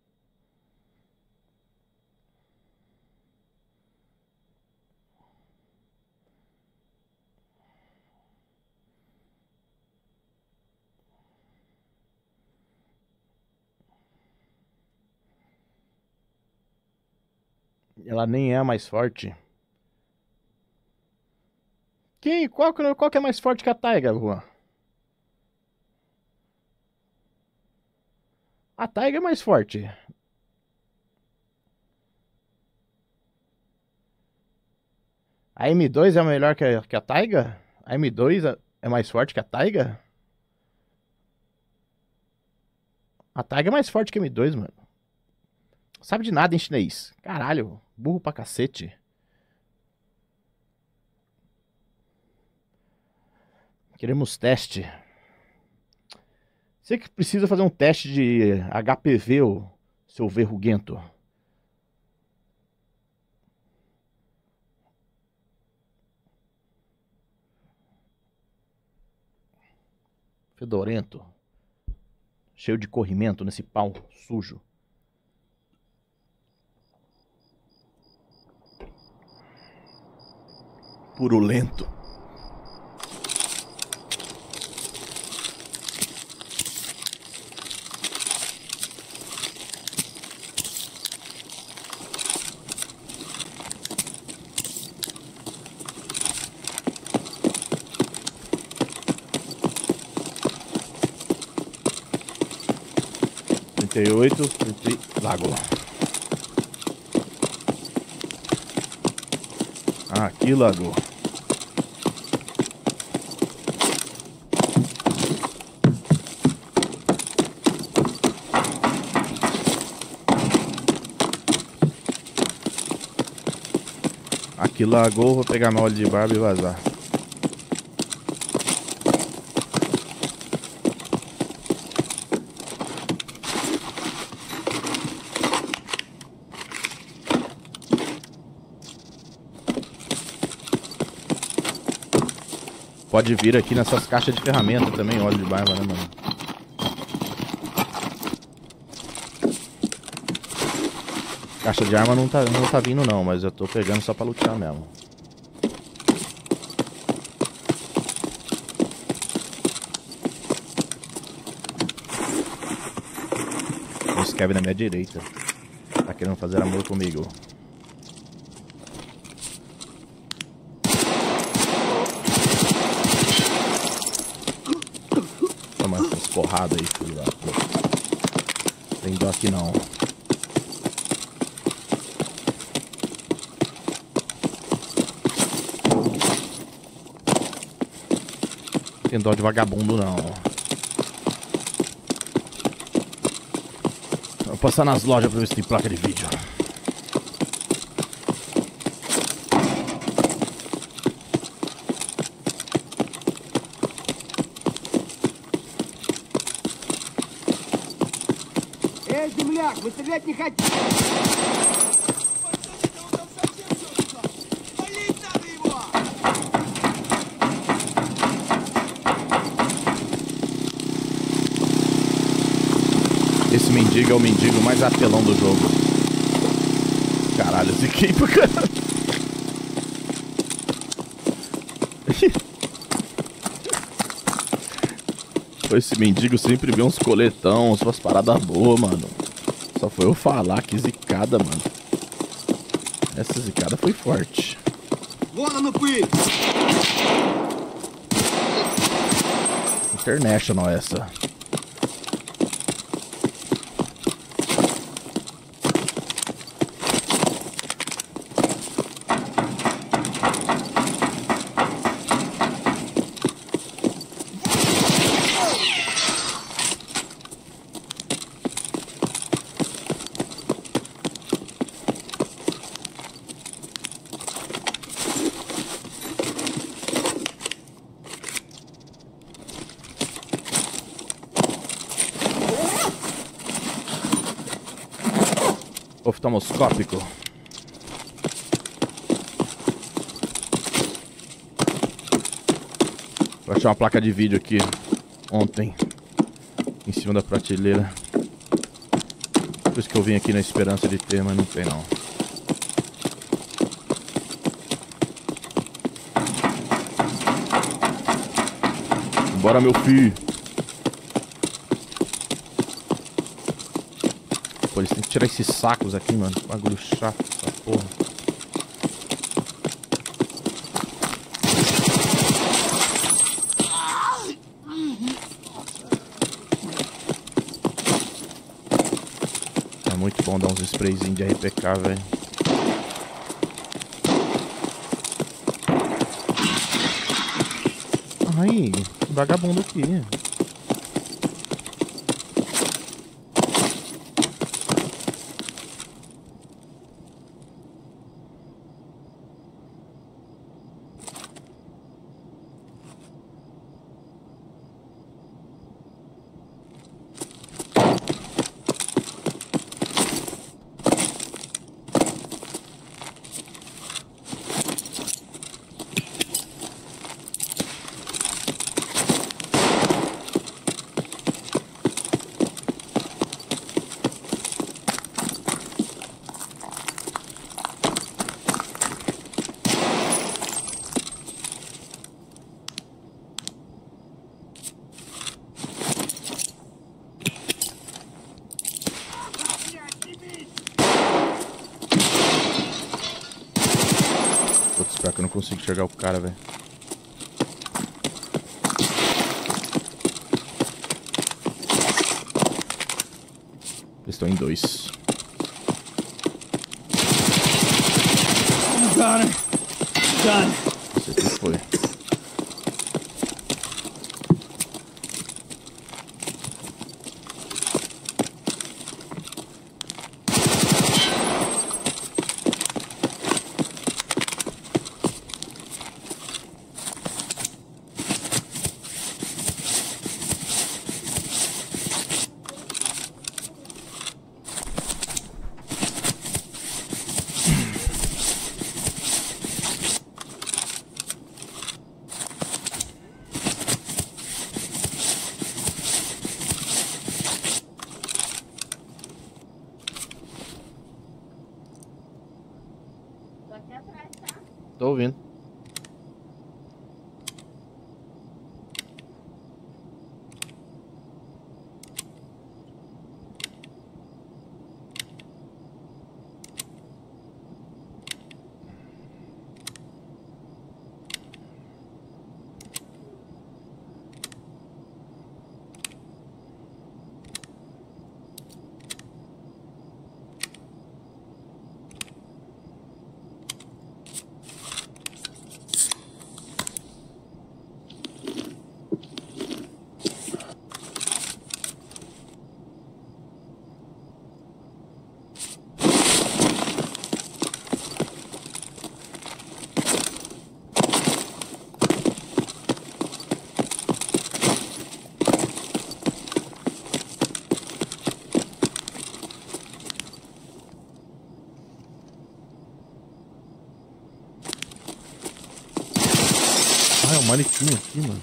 Speaker 1: Ela nem é a mais forte. Quem? Qual, qual que é mais forte que a taiga, Juan? A taiga é mais forte. A M dois é melhor que a, que a taiga? A M dois é, é mais forte que a taiga? A taiga é mais forte que a M dois, mano. Sabe de nada em chinês. Caralho, burro pra cacete. Queremos teste. Você que precisa fazer um teste de H P V, ô, seu verruguento. Fedorento. Cheio de corrimento nesse pau sujo. Purulento. trinta e oito, trinta e... Lago. Aqui, lago. Aqui, lagou. Vou pegar meu óleo de barba e vazar. Pode vir aqui nessas caixas de ferramenta também, óleo de barba, né, mano? Caixa de arma não tá, não tá vindo não, mas eu tô pegando só pra lutear mesmo. Esse Kevin na minha direita. Tá querendo fazer amor comigo. Toma essas porradas aí, filho da puta. Tem dó aqui não. Tem dó de vagabundo não. Vou passar nas lojas pra ver se tem placa de vídeo.
Speaker 3: Эй, земляк, вы стрелять не хотите?
Speaker 1: Esse mendigo é o mendigo mais apelão do jogo. Caralho, ziquei pra caralho. Esse mendigo sempre vê uns coletão, umas paradas boas, mano. Só foi eu falar, que zicada, mano. Essa zicada foi forte. International essa. Oftalmoscópico. Eu achei uma placa de vídeo aqui ontem em cima da prateleira. Por isso que eu vim aqui na esperança de ter, mas não tem não. Bora, meu filho. Pô, eles têm que tirar esses sacos aqui, mano. Bagulho chato, essa porra. É muito bom dar uns sprayzinhos de R P K, velho. Ai, vagabundo aqui. Espero que eu não consigo enxergar o cara, velho. Eles estão em dois.
Speaker 3: Got it. Done.
Speaker 1: Esse aqui foi. Tô ouvindo. manequim aqui, mano.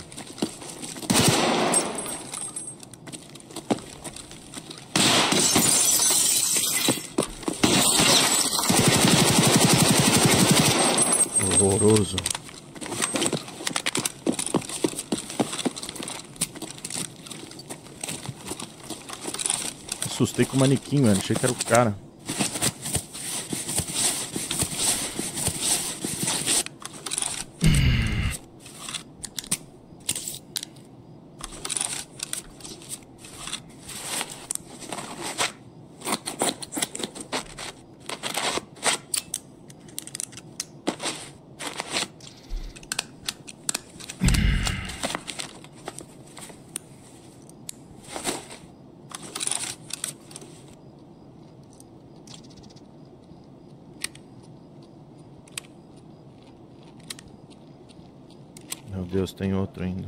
Speaker 1: Horroroso. Assustei com o manequim, mano. Achei que era o cara. Meu Deus, tem outro ainda.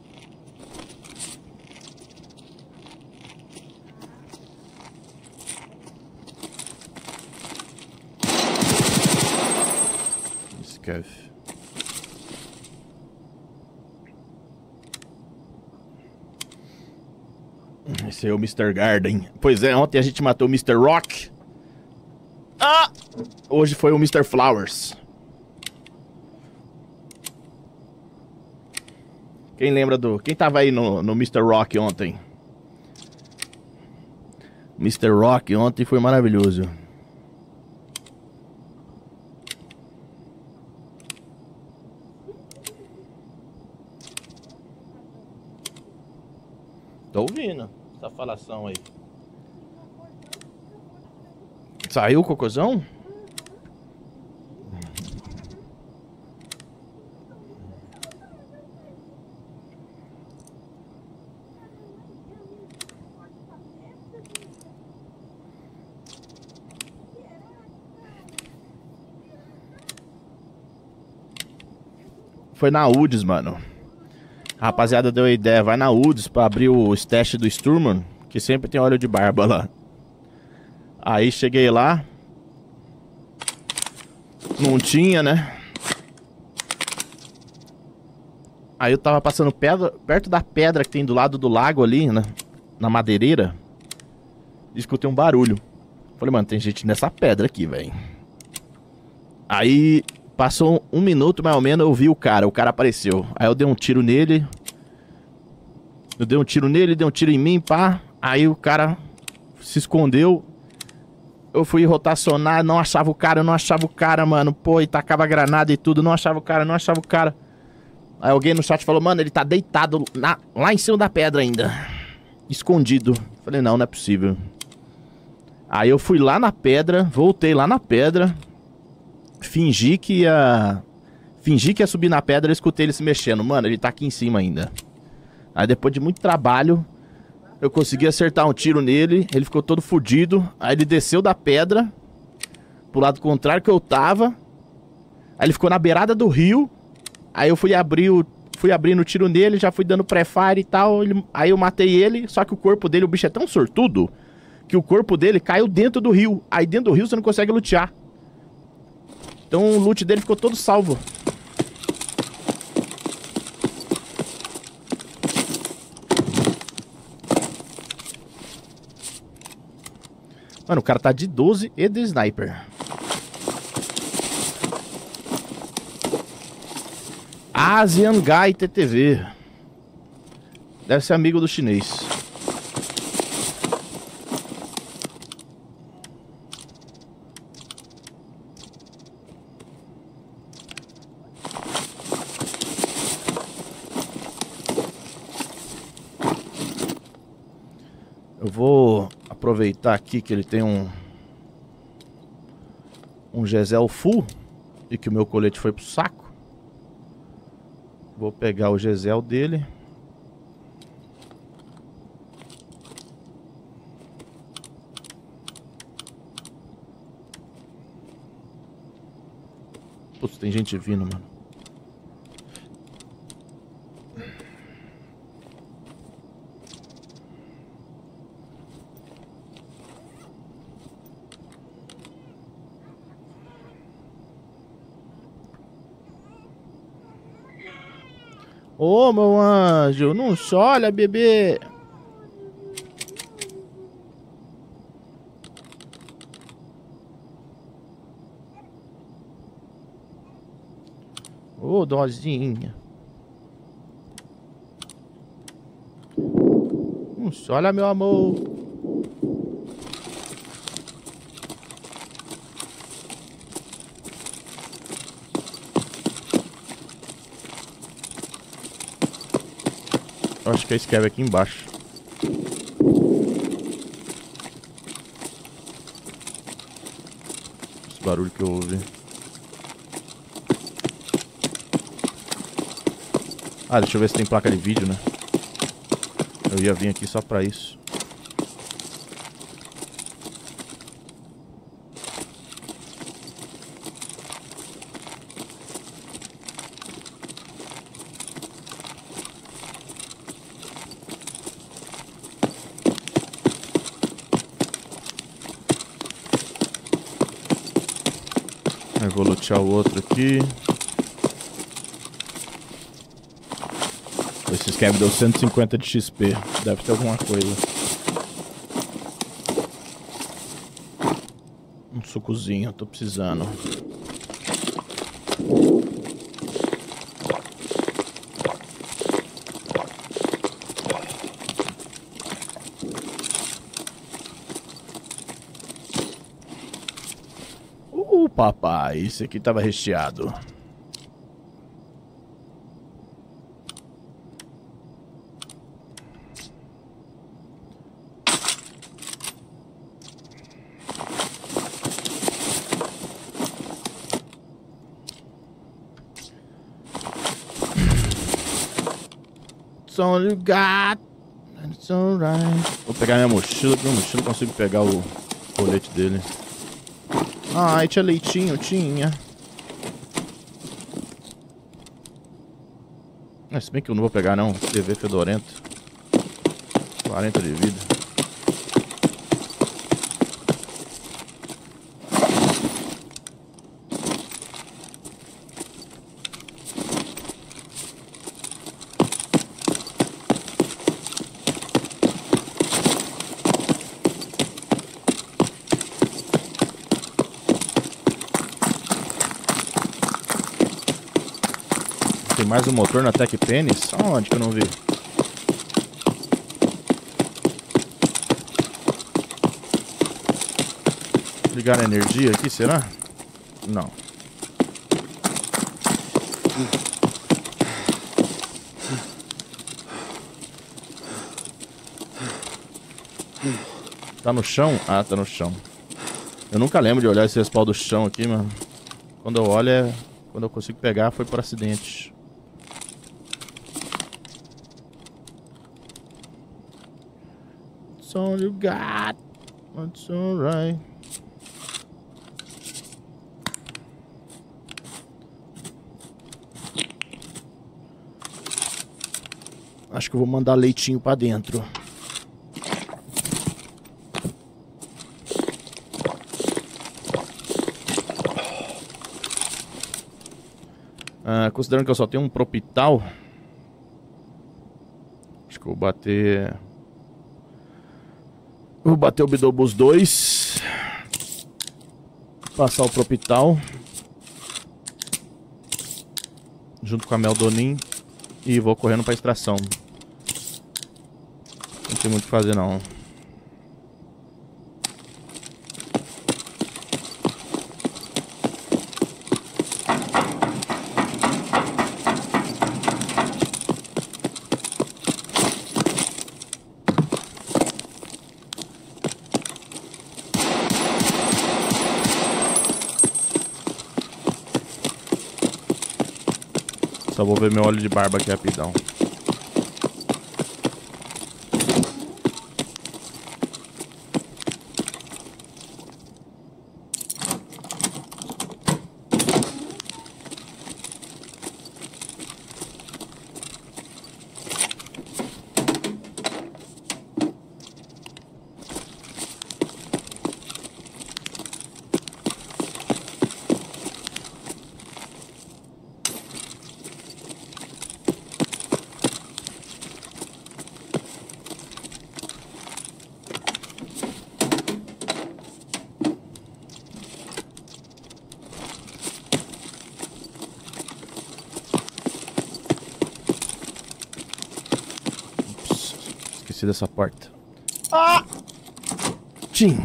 Speaker 1: Esquece. Esse é o mister Garden. Pois é, ontem a gente matou o mister Rock. Ah! Hoje foi o mister Flowers. Quem lembra do... Quem tava aí no, no mister Rock ontem? mister Rock ontem foi maravilhoso. Tô ouvindo essa falação aí. Saiu o cocôzão? Foi na U D S, mano. A rapaziada deu a ideia, vai na U D S pra abrir o stash do Sturman, que sempre tem óleo de barba lá. Aí cheguei lá. Não tinha, né? Aí eu tava passando pedra, perto da pedra que tem do lado do lago ali, né? Na madeireira. E escutei um barulho. Falei, mano, tem gente nessa pedra aqui, velho. Aí... Passou um minuto, mais ou menos, eu vi o cara. O cara apareceu. Aí eu dei um tiro nele. Eu dei um tiro nele, dei um tiro em mim, pá. Aí o cara se escondeu. Eu fui rotacionar, não achava o cara, não achava o cara, mano. Pô, e tacava granada e tudo, não achava o cara, não achava o cara. Aí alguém no chat falou, mano, ele tá deitado na, lá em cima da pedra ainda. Escondido. Falei, não, não é possível. Aí eu fui lá na pedra, voltei lá na pedra. Fingi que ia... Fingi que ia subir na pedra e escutei ele se mexendo. Mano, ele tá aqui em cima ainda. Aí depois de muito trabalho, eu consegui acertar um tiro nele. Ele ficou todo fudido. Aí ele desceu da pedra pro lado contrário que eu tava. Aí ele ficou na beirada do rio. Aí eu fui abrir o... Fui abrindo o tiro nele, já fui dando pré-fire e tal. Ele... Aí eu matei ele, só que o corpo dele, o bicho é tão sortudo que o corpo dele caiu dentro do rio. Aí dentro do rio você não consegue lutear. Então o loot dele ficou todo salvo. Mano, o cara tá de doze e de sniper. Asian Guy T T V. Deve ser amigo do chinês. Eu vou aproveitar aqui que ele tem um um Gesell full e que o meu colete foi pro saco. Vou pegar o Gesell dele. Putz, tem gente vindo, mano. Ô, meu anjo, não chora, bebê. Ô, dozinha. Não chora, meu amor. Eu acho que é esse aqui embaixo. Esse barulho que eu ouvi. Ah, deixa eu ver se tem placa de vídeo, né? Eu ia vir aqui só pra isso. Eu vou lutear o outro aqui. Esse scab deu cento e cinquenta de X P. Deve ter alguma coisa. Um sucozinho, tô precisando. Uh, papai, esse aqui tava recheado. It's all you got. It's alright. Vou pegar minha mochila, porque minha mochila não consigo pegar o colete dele. Ai, tinha leitinho, tinha. É, se bem que eu não vou pegar não, T V fedorento. quarenta de vida. Tem mais um motor na Tech Penis? Aonde que eu não vi? Ligar a energia aqui, será? Não. Tá no chão? Ah, tá no chão. Eu nunca lembro de olhar esse respaldo do chão aqui, mano. Quando eu olho é... Quando eu consigo pegar foi por acidente. It's all you got. It's alright. Acho que eu vou mandar leitinho pra dentro. Ah, considerando que eu só tenho um propital, acho que eu vou bater... Vou bater o Bidobus dois. Passar o propital junto com a Meldonin e vou correndo pra extração. Não tem muito o que fazer não. Só vou ver meu óleo de barba aqui rapidão. Esqueci dessa porta. Ah! Tchim!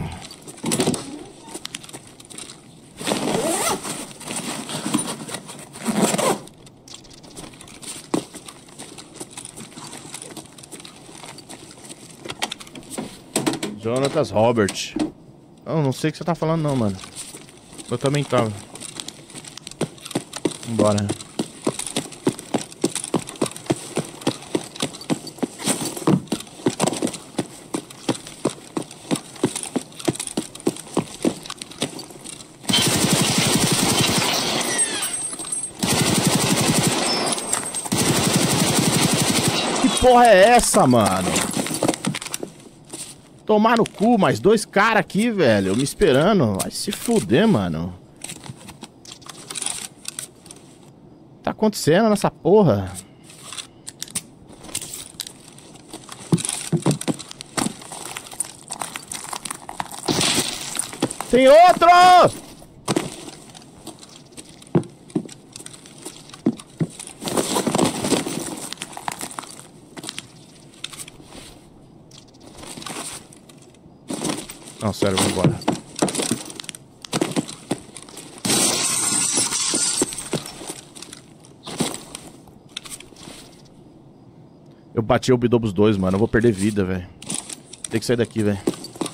Speaker 1: Jonatas Robert. Eu não sei o que você tá falando não, mano. Eu também tava. Vambora. Que porra é essa, mano? Tomar no cu, mais dois caras aqui, velho. Me esperando. Vai se fuder, mano. Tá acontecendo nessa porra? Tem outro! Não, sério, vamos embora. Eu bati o Bidobos dois, mano. Eu vou perder vida, velho. Tem que sair daqui, velho.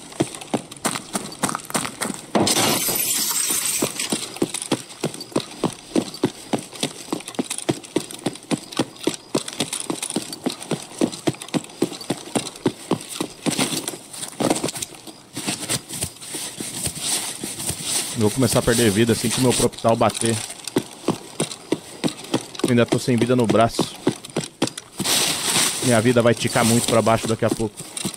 Speaker 1: Eu vou começar a perder vida assim que o meu Propital bater. Eu ainda tô sem vida no braço. Minha vida vai ticar muito pra baixo daqui a pouco.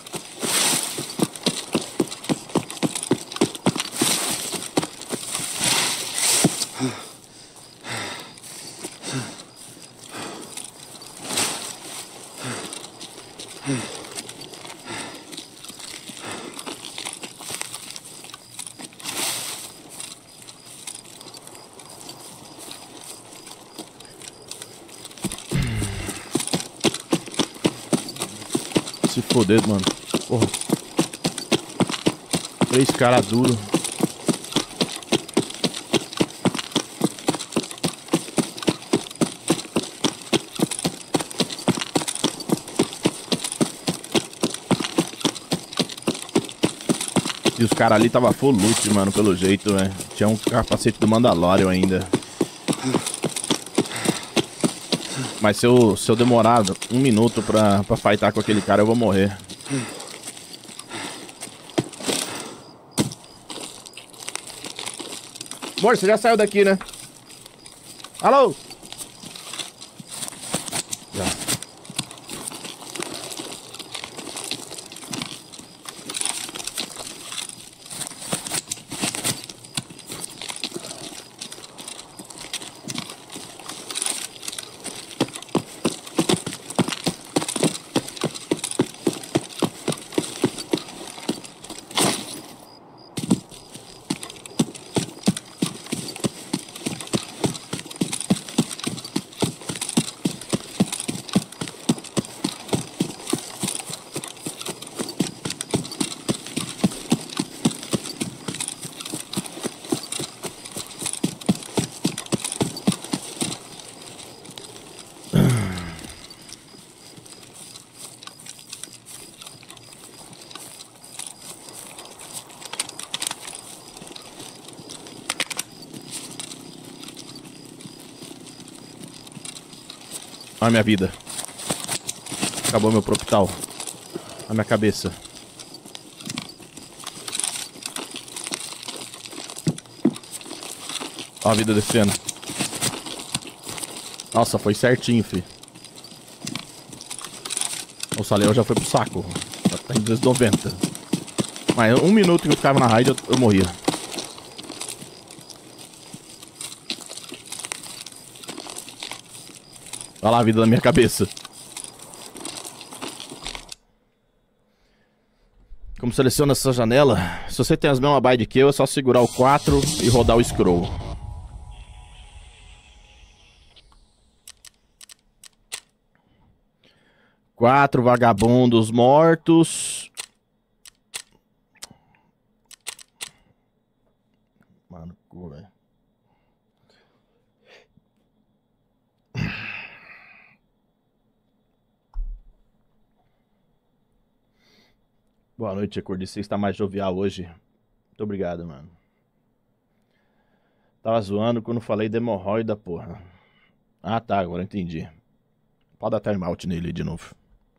Speaker 1: Se foder, mano. Porra. Três caras duros. E os caras ali tava full loot, mano, pelo jeito, velho. Tinha um capacete do Mandalorian ainda. Mas se eu, se eu demorar um minuto pra, pra fightar com aquele cara, eu vou morrer. Amor, você já saiu daqui, né? Alô? Já. Olha minha vida. Acabou meu Propital. Na minha cabeça. Olha a vida descendo. Nossa, foi certinho, fi. O Saleu já foi pro saco. Já tá em duzentos e noventa. Mas um minuto que eu ficava na raid, eu, eu morria. Olha lá a vida na minha cabeça. Como seleciona essa janela? Se você tem as mesmas buys que eu, é só segurar o quatro e rodar o scroll. Quatro vagabundos mortos. Mano, velho. Boa noite, Acordei. Você está mais jovial hoje. Muito obrigado, mano. Tava zoando quando falei de hemorroida, porra. Ah, tá, agora entendi. Pode dar time out nele de novo.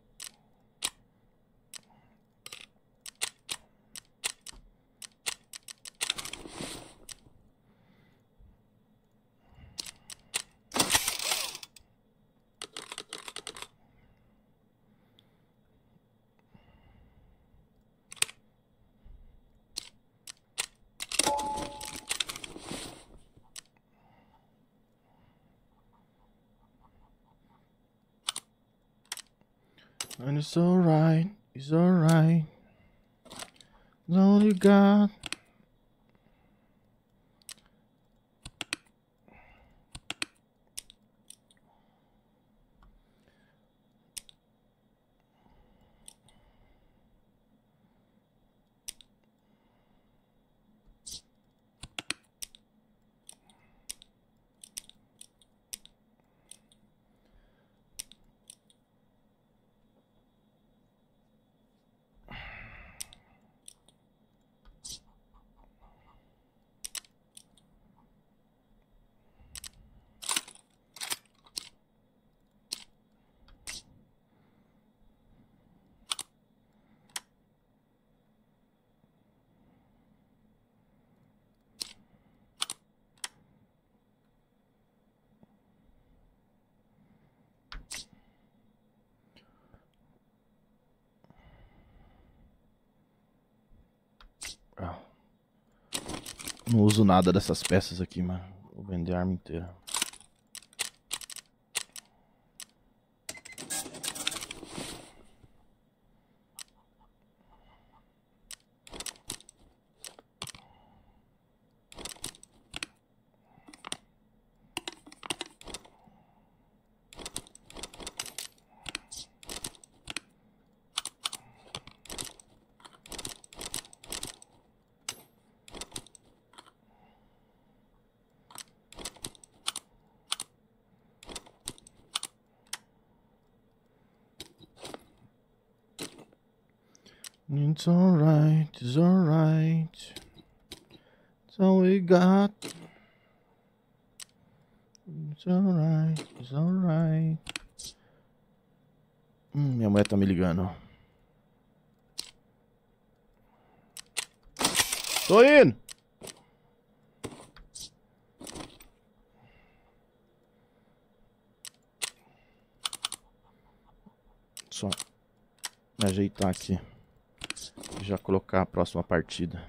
Speaker 1: And it's alright, it's alright. All you got. Não uso nada dessas peças aqui, mano. Vou vender a arma inteira. It's alright, it's alright. It's all we got. It's alright, it's alright. Hum, minha mulher tá me ligando. Tô indo! Só me ajeitar aqui. Já colocar a próxima partida.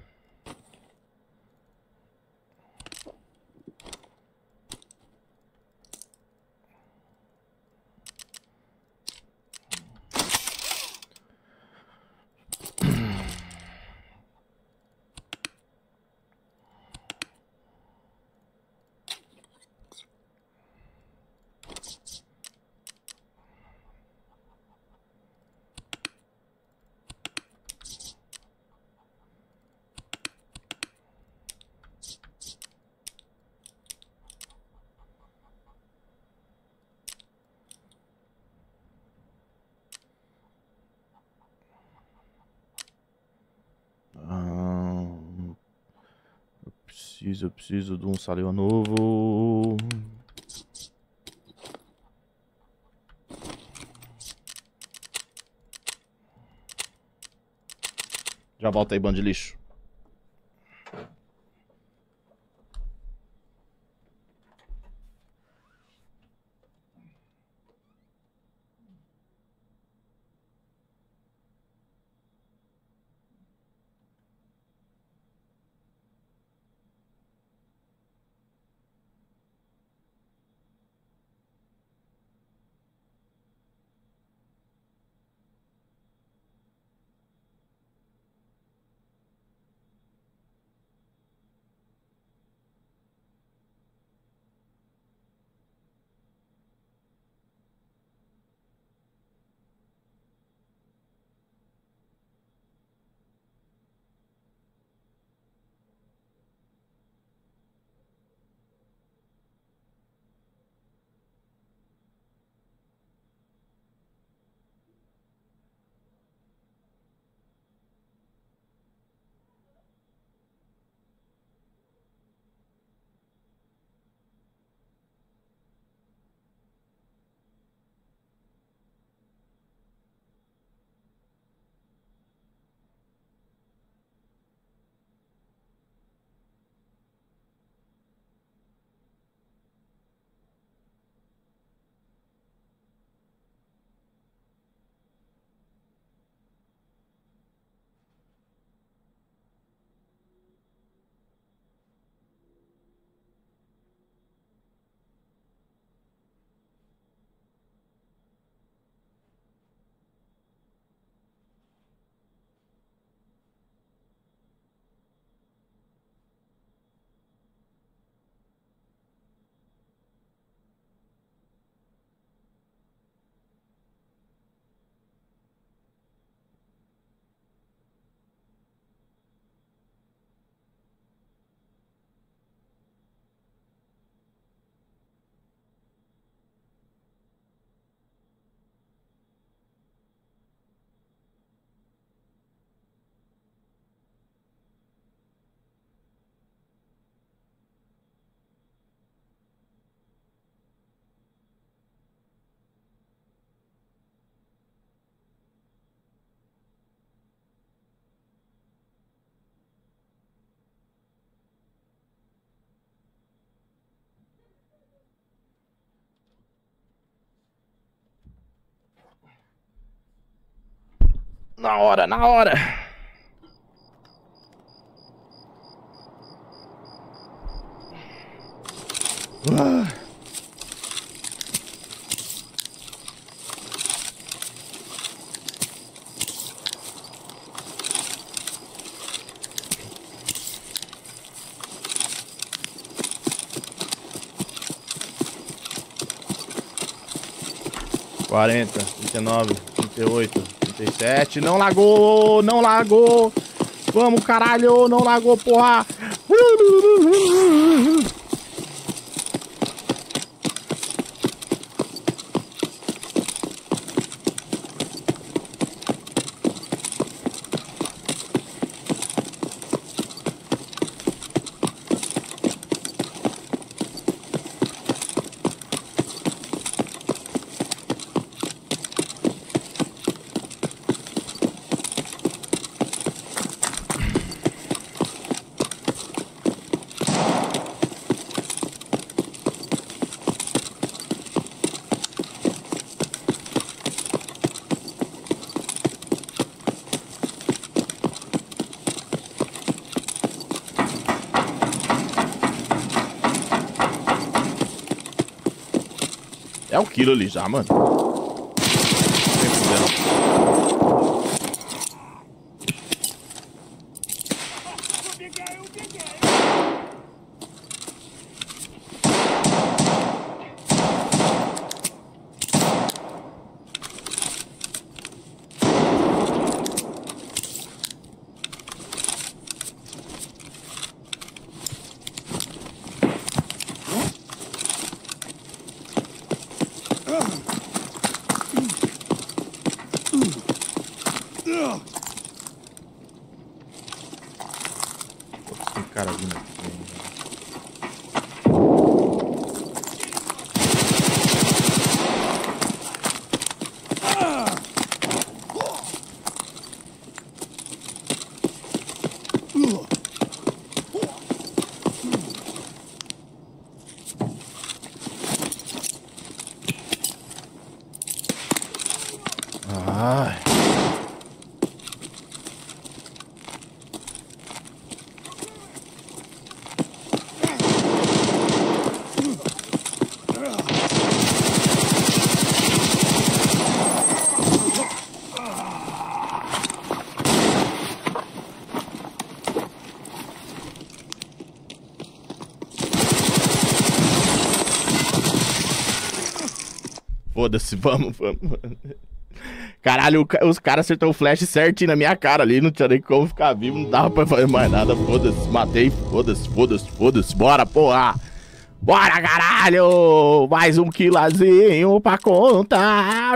Speaker 1: Eu preciso de um saliva novo. Já volta aí, bando de lixo. Na hora, na hora. Ah. quarenta, trinta e nove, trinta e oito, trinta e sete. Não lagou, não lagou. Vamos, caralho, não lagou, porra. É o quilo ali já, mano. Tem cara vindo aqui. Ai. Foda-se, vamos, vamos. Caralho, os caras acertou o flash certinho na minha cara ali. Não tinha nem como ficar vivo, não dava pra fazer mais nada. Foda-se, matei. Foda-se, foda-se, foda-se. Bora, porra. Bora, caralho. Mais um quilazinho pra contar.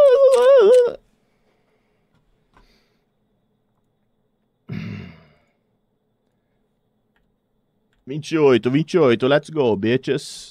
Speaker 1: vinte e oito, vinte e oito. Let's go, bitches.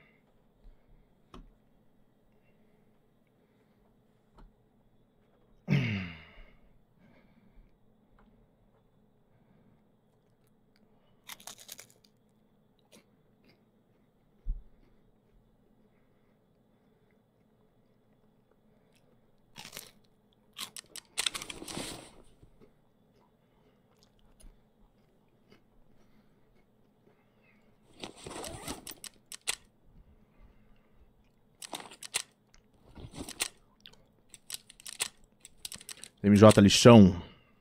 Speaker 1: M J lixão.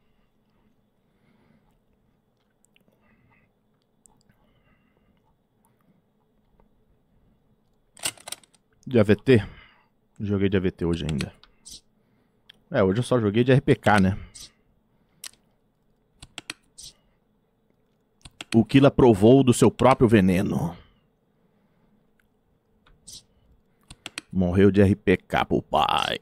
Speaker 1: De A V T? Joguei de A V T hoje ainda. É, hoje eu só joguei de R P K, né? O Killa provou do seu próprio veneno. Morreu de R P K pro pai.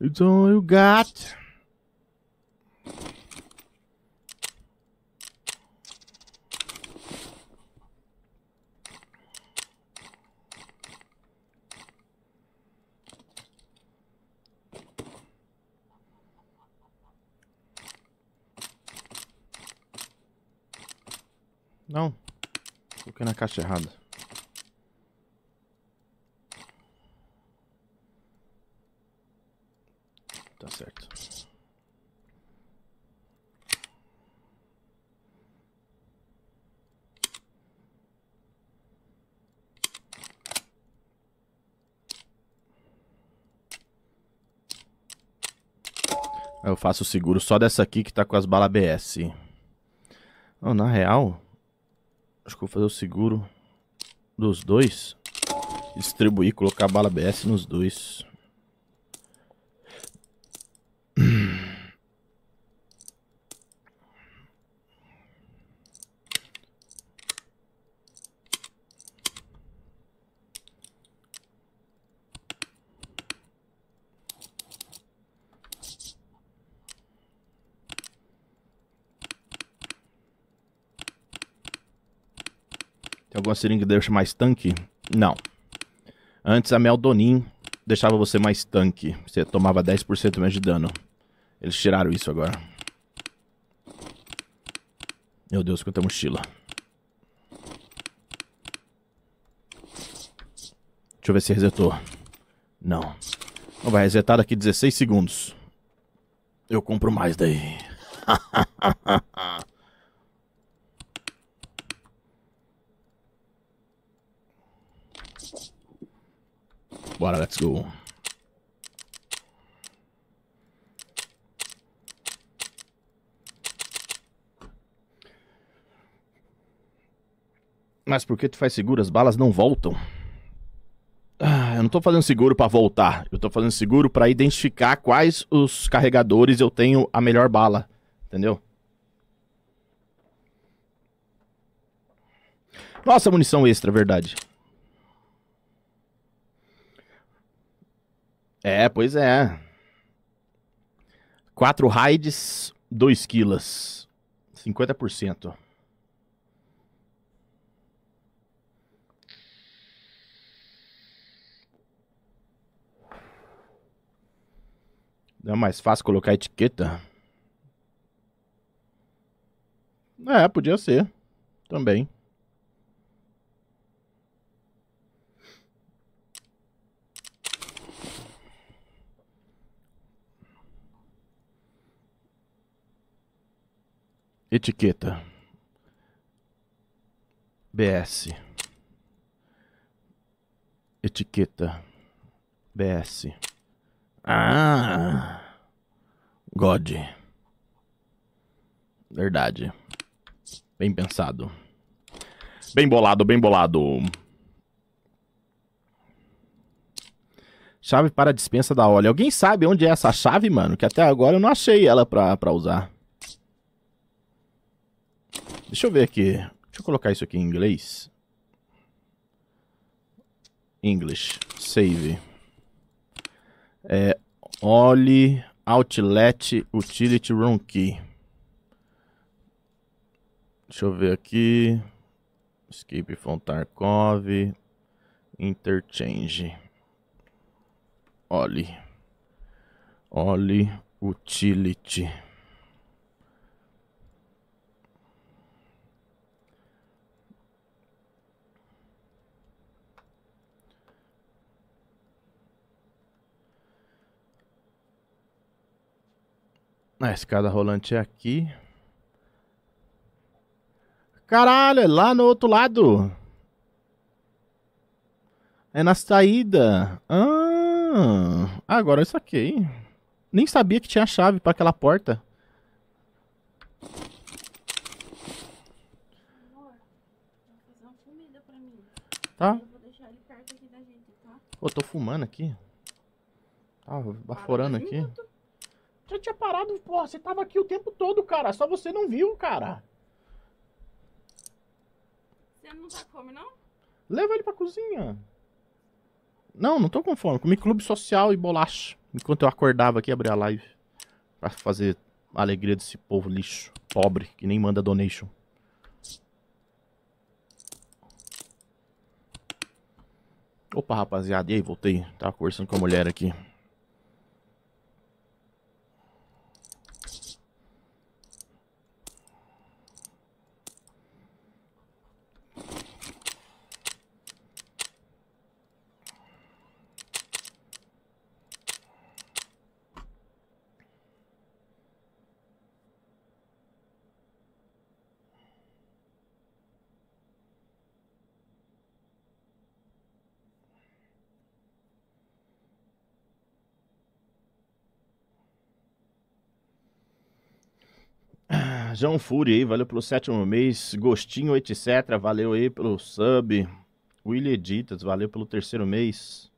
Speaker 1: It's all you got. Não. Coloquei na caixa errada. Tá certo. Eu faço o seguro só dessa aqui que tá com as balas A B S. Oh, na real, acho que eu vou fazer o seguro dos dois. Distribuir, colocar a bala A B S nos dois. Tem alguma seringa que deixa mais tanque? Não. Antes a Meldonin deixava você mais tanque. Você tomava dez por cento mais de dano. Eles tiraram isso agora. Meu Deus, quanta mochila. Deixa eu ver se resetou. Não. Não vai resetar daqui dezesseis segundos. Eu compro mais daí. Bora, let's go. Mas por que tu faz seguro? As balas não voltam. Ah, eu não tô fazendo seguro pra voltar. Eu tô fazendo seguro pra identificar quais os carregadores eu tenho a melhor bala. Entendeu? Nossa, munição extra, verdade. É, pois é. Quatro raids, dois quilos. cinquenta por cento. Não é mais fácil colocar etiqueta? É, podia ser. Também. Etiqueta. B S. Etiqueta. B S. Ah. God. Verdade. Bem pensado. Bem bolado, bem bolado. Chave para dispensa da óleo. Alguém sabe onde é essa chave, mano? Que até agora eu não achei ela pra, pra usar. Deixa eu ver aqui. Deixa eu colocar isso aqui em inglês. English. Save. É... Oli Outlet Utility Room Key. Deixa eu ver aqui. Escape from Tarkov. Interchange. Oli. Oli Utility. A escada rolante é aqui. Caralho, é lá no outro lado. É na saída. Ah, agora eu saquei. Nem sabia que tinha chave para aquela porta.
Speaker 4: Amor, vou fazer uma comida pra mim.
Speaker 1: Tá?
Speaker 4: Eu vou deixar ele perto aqui da gente, tá?
Speaker 1: Pô, tô fumando aqui. Tá baforando
Speaker 4: Para dois
Speaker 1: aqui.
Speaker 4: minutos.
Speaker 1: Já tinha parado, porra. Você tava aqui o tempo todo, cara. Só você não viu, cara.
Speaker 4: Você não tá com fome, não?
Speaker 1: Leva ele pra cozinha. Não, não tô com fome. Comi clube social e bolacha. Enquanto eu acordava aqui, abri a live. Pra fazer a alegria desse povo lixo. Pobre, que nem manda donation. Opa, rapaziada. E aí, voltei. Tava conversando com a mulher aqui. João Fúria aí, valeu pelo sétimo mês. Gostinho, etcétera. Valeu aí pelo sub. William Editas, valeu pelo terceiro mês.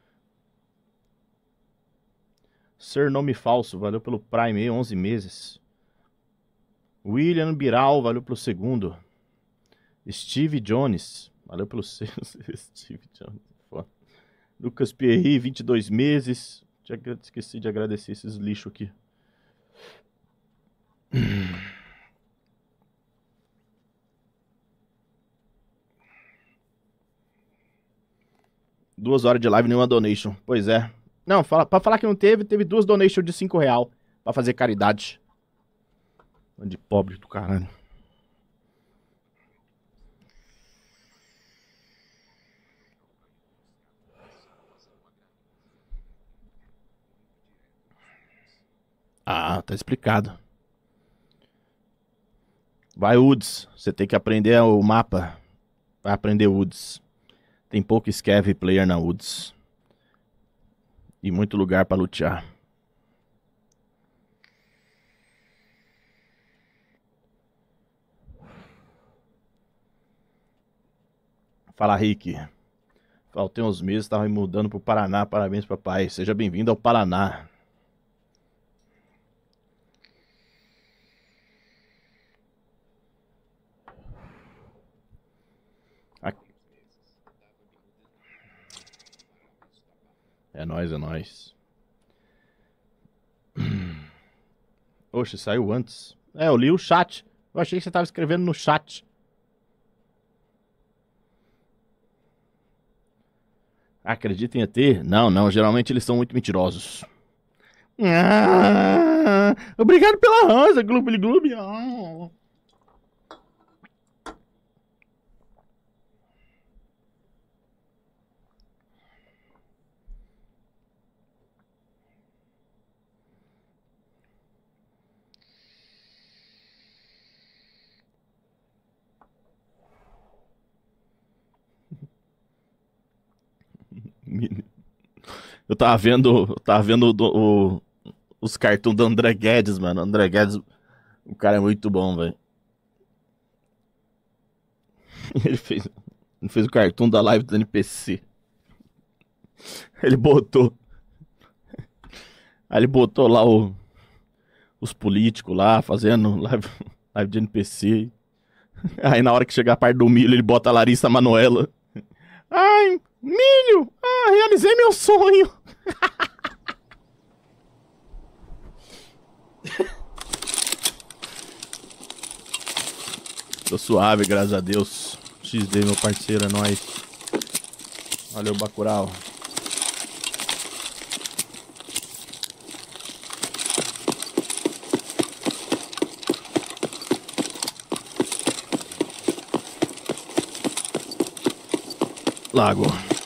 Speaker 1: Ser Nome Falso, valeu pelo Prime aí, onze meses. William Biral, valeu pelo segundo. Steve Jones, valeu pelo sexto. Steve Jones, foda. Lucas Pierre, vinte e dois meses. Esqueci de agradecer esses lixos aqui. Duas horas de live, nenhuma donation. Pois é. Não, fala, pra falar que não teve, teve duas donations de cinco real pra fazer caridade. De pobre do caralho. Ah, tá explicado. Vai, Woods. Você tem que aprender o mapa. Vai aprender Woods. Tem pouco Scav player na Woods. E muito lugar pra lutear. Fala, Rick. Faltei uns meses, estava me mudando pro Paraná. Parabéns, papai. Seja bem-vindo ao Paraná. É nóis, é nóis. Oxe, saiu antes. É, eu li o chat. Eu achei que você tava escrevendo no chat. Acredita em E T? Não, não. Geralmente eles são muito mentirosos. Ah, obrigado pela rosa, Gloob Gloob. Ah. Eu tava vendo, eu tava vendo o, o, os cartoons do André Guedes, mano. André Guedes, o cara é muito bom, velho. Ele fez, ele fez o cartoon da live do N P C. Ele botou. Aí ele botou lá o, os políticos lá fazendo live, live de N P C. Aí na hora que chegar a parte do milho, ele bota a Larissa Manoela. Ai, milho! Ah, realizei meu sonho! Tô suave, graças a Deus. X D, meu parceiro, é nóis. Valeu, Bacurau. Lago.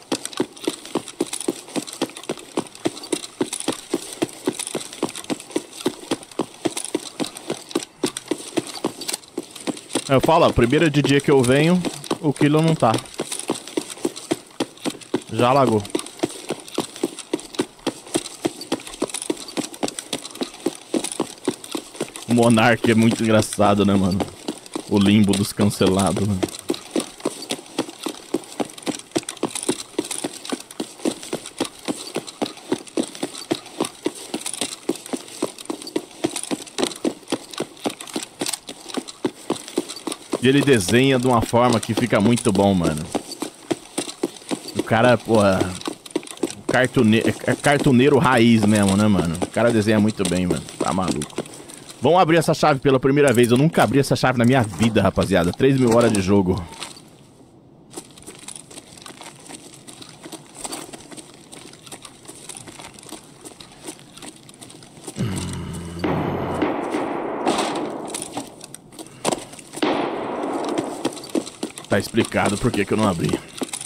Speaker 1: Eu falo, ó, primeiro de dia que eu venho, o quilo não tá. Já lagou. O Monark é muito engraçado, né, mano? O limbo dos cancelados, né? E ele desenha de uma forma que fica muito bom, mano. O cara, porra... cartune... é cartuneiro raiz mesmo, né, mano? O cara desenha muito bem, mano. Tá maluco. Vamos abrir essa chave pela primeira vez. Eu nunca abri essa chave na minha vida, rapaziada. três mil horas de jogo. Tá explicado por que que eu não abri.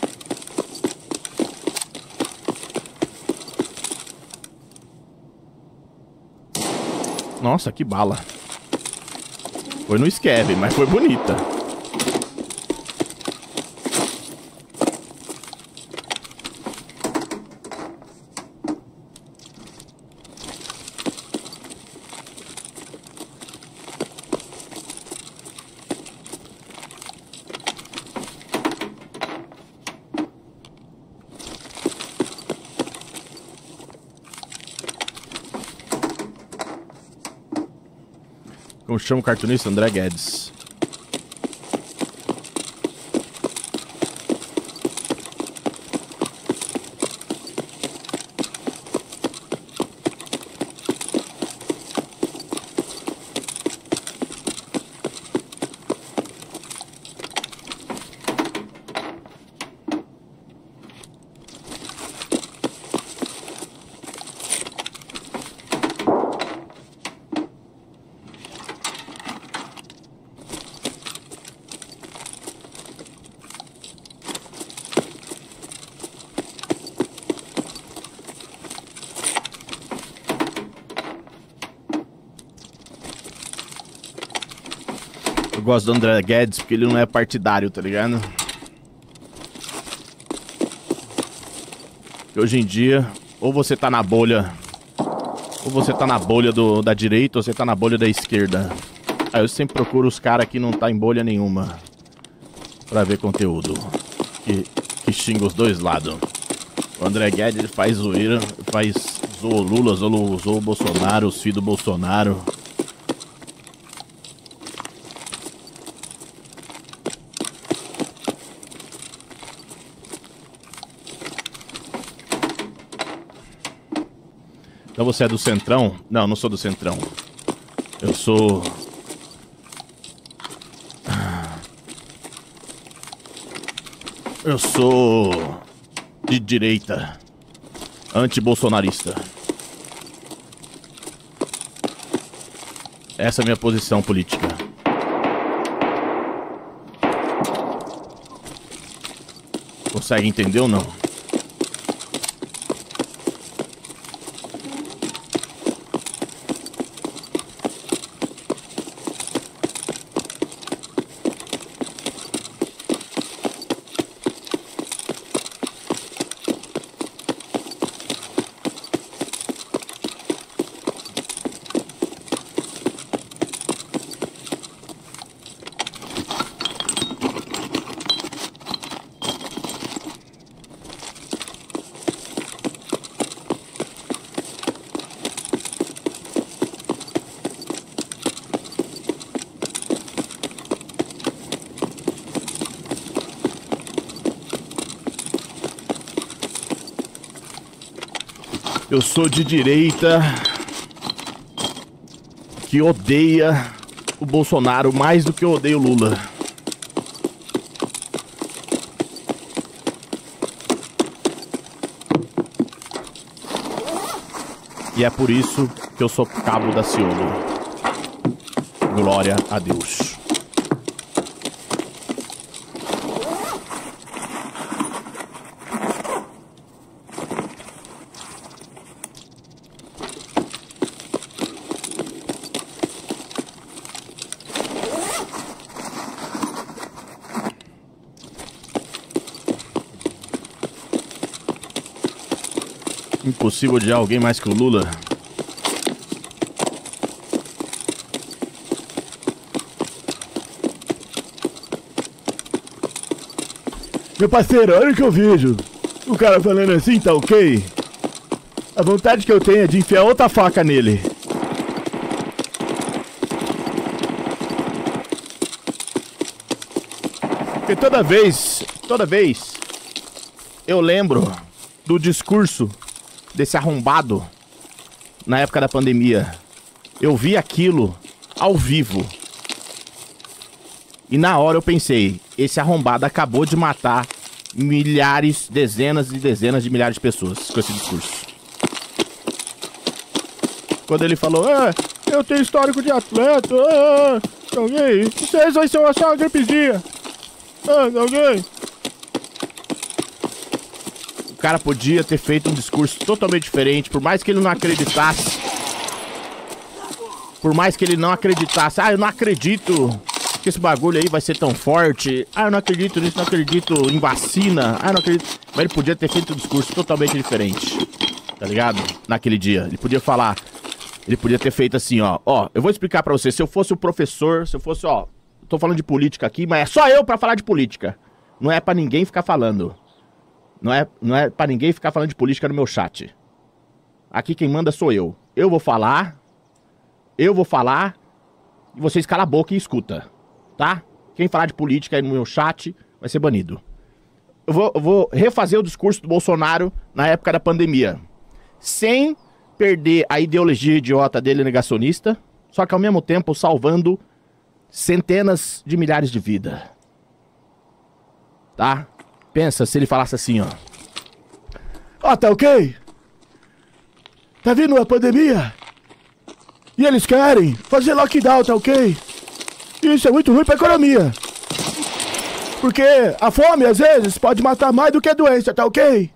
Speaker 1: Nossa, que bala. Foi no Scav, mas foi bonita. Como chama o cartunista? André Guedes. Eu gosto do André Guedes porque ele não é partidário, tá ligado? Porque hoje em dia, ou você tá na bolha, ou você tá na bolha do, da direita, ou você tá na bolha da esquerda. Aí eu sempre procuro os caras que não tá em bolha nenhuma pra ver conteúdo que, que xinga os dois lados. O André Guedes, ele faz zoeira, faz zoou o Lula, zoou, zoou o Bolsonaro, os filhos do Bolsonaro. Então você é do Centrão? Não, não sou do Centrão. Eu sou... Eu sou... de direita. Anti-bolsonarista. Essa é a minha posição política. Consegue entender ou não? Eu sou de direita que odeia o Bolsonaro mais do que eu odeio o Lula. E é por isso que eu sou cabo da Ciolo. Glória a Deus. Impossível odiar alguém mais que o Lula. Meu parceiro, olha o que eu vejo. O cara falando assim, tá ok? A vontade que eu tenho é de enfiar outra faca nele. Porque toda vez, toda vez, eu lembro do discurso desse arrombado na época da pandemia. Eu vi aquilo ao vivo. E na hora eu pensei, esse arrombado acabou de matar milhares, dezenas e dezenas de milhares de pessoas com esse discurso. Quando ele falou, ah, eu tenho histórico de atleta, ah, alguém, vocês vai ser só uma gripezinha. Ah, alguém. O cara podia ter feito um discurso totalmente diferente, por mais que ele não acreditasse. Por mais que ele não acreditasse, ah, eu não acredito que esse bagulho aí vai ser tão forte. Ah, eu não acredito nisso, não acredito em vacina. Ah, eu não acredito. Mas ele podia ter feito um discurso totalmente diferente. Tá ligado? Naquele dia. Ele podia falar. Ele podia ter feito assim, ó. Ó, eu vou explicar pra você. Se eu fosse o professor, se eu fosse, ó. Tô falando de política aqui, mas é só eu pra falar de política. Não é pra ninguém ficar falando. Não é, não é pra ninguém ficar falando de política no meu chat. Aqui quem manda sou eu. Eu vou falar. Eu vou falar. E vocês calam a boca e escuta. Tá? Quem falar de política aí no meu chat vai ser banido. Eu vou, eu vou refazer o discurso do Bolsonaro na época da pandemia. Sem perder a ideologia idiota dele negacionista, só que ao mesmo tempo salvando centenas de milhares de vidas. Tá? Pensa se ele falasse assim, ó. Ó, tá ok? Tá vindo a pandemia? E eles querem fazer lockdown, tá ok? Isso é muito ruim pra economia. Porque a fome, às vezes, pode matar mais do que a doença, tá ok?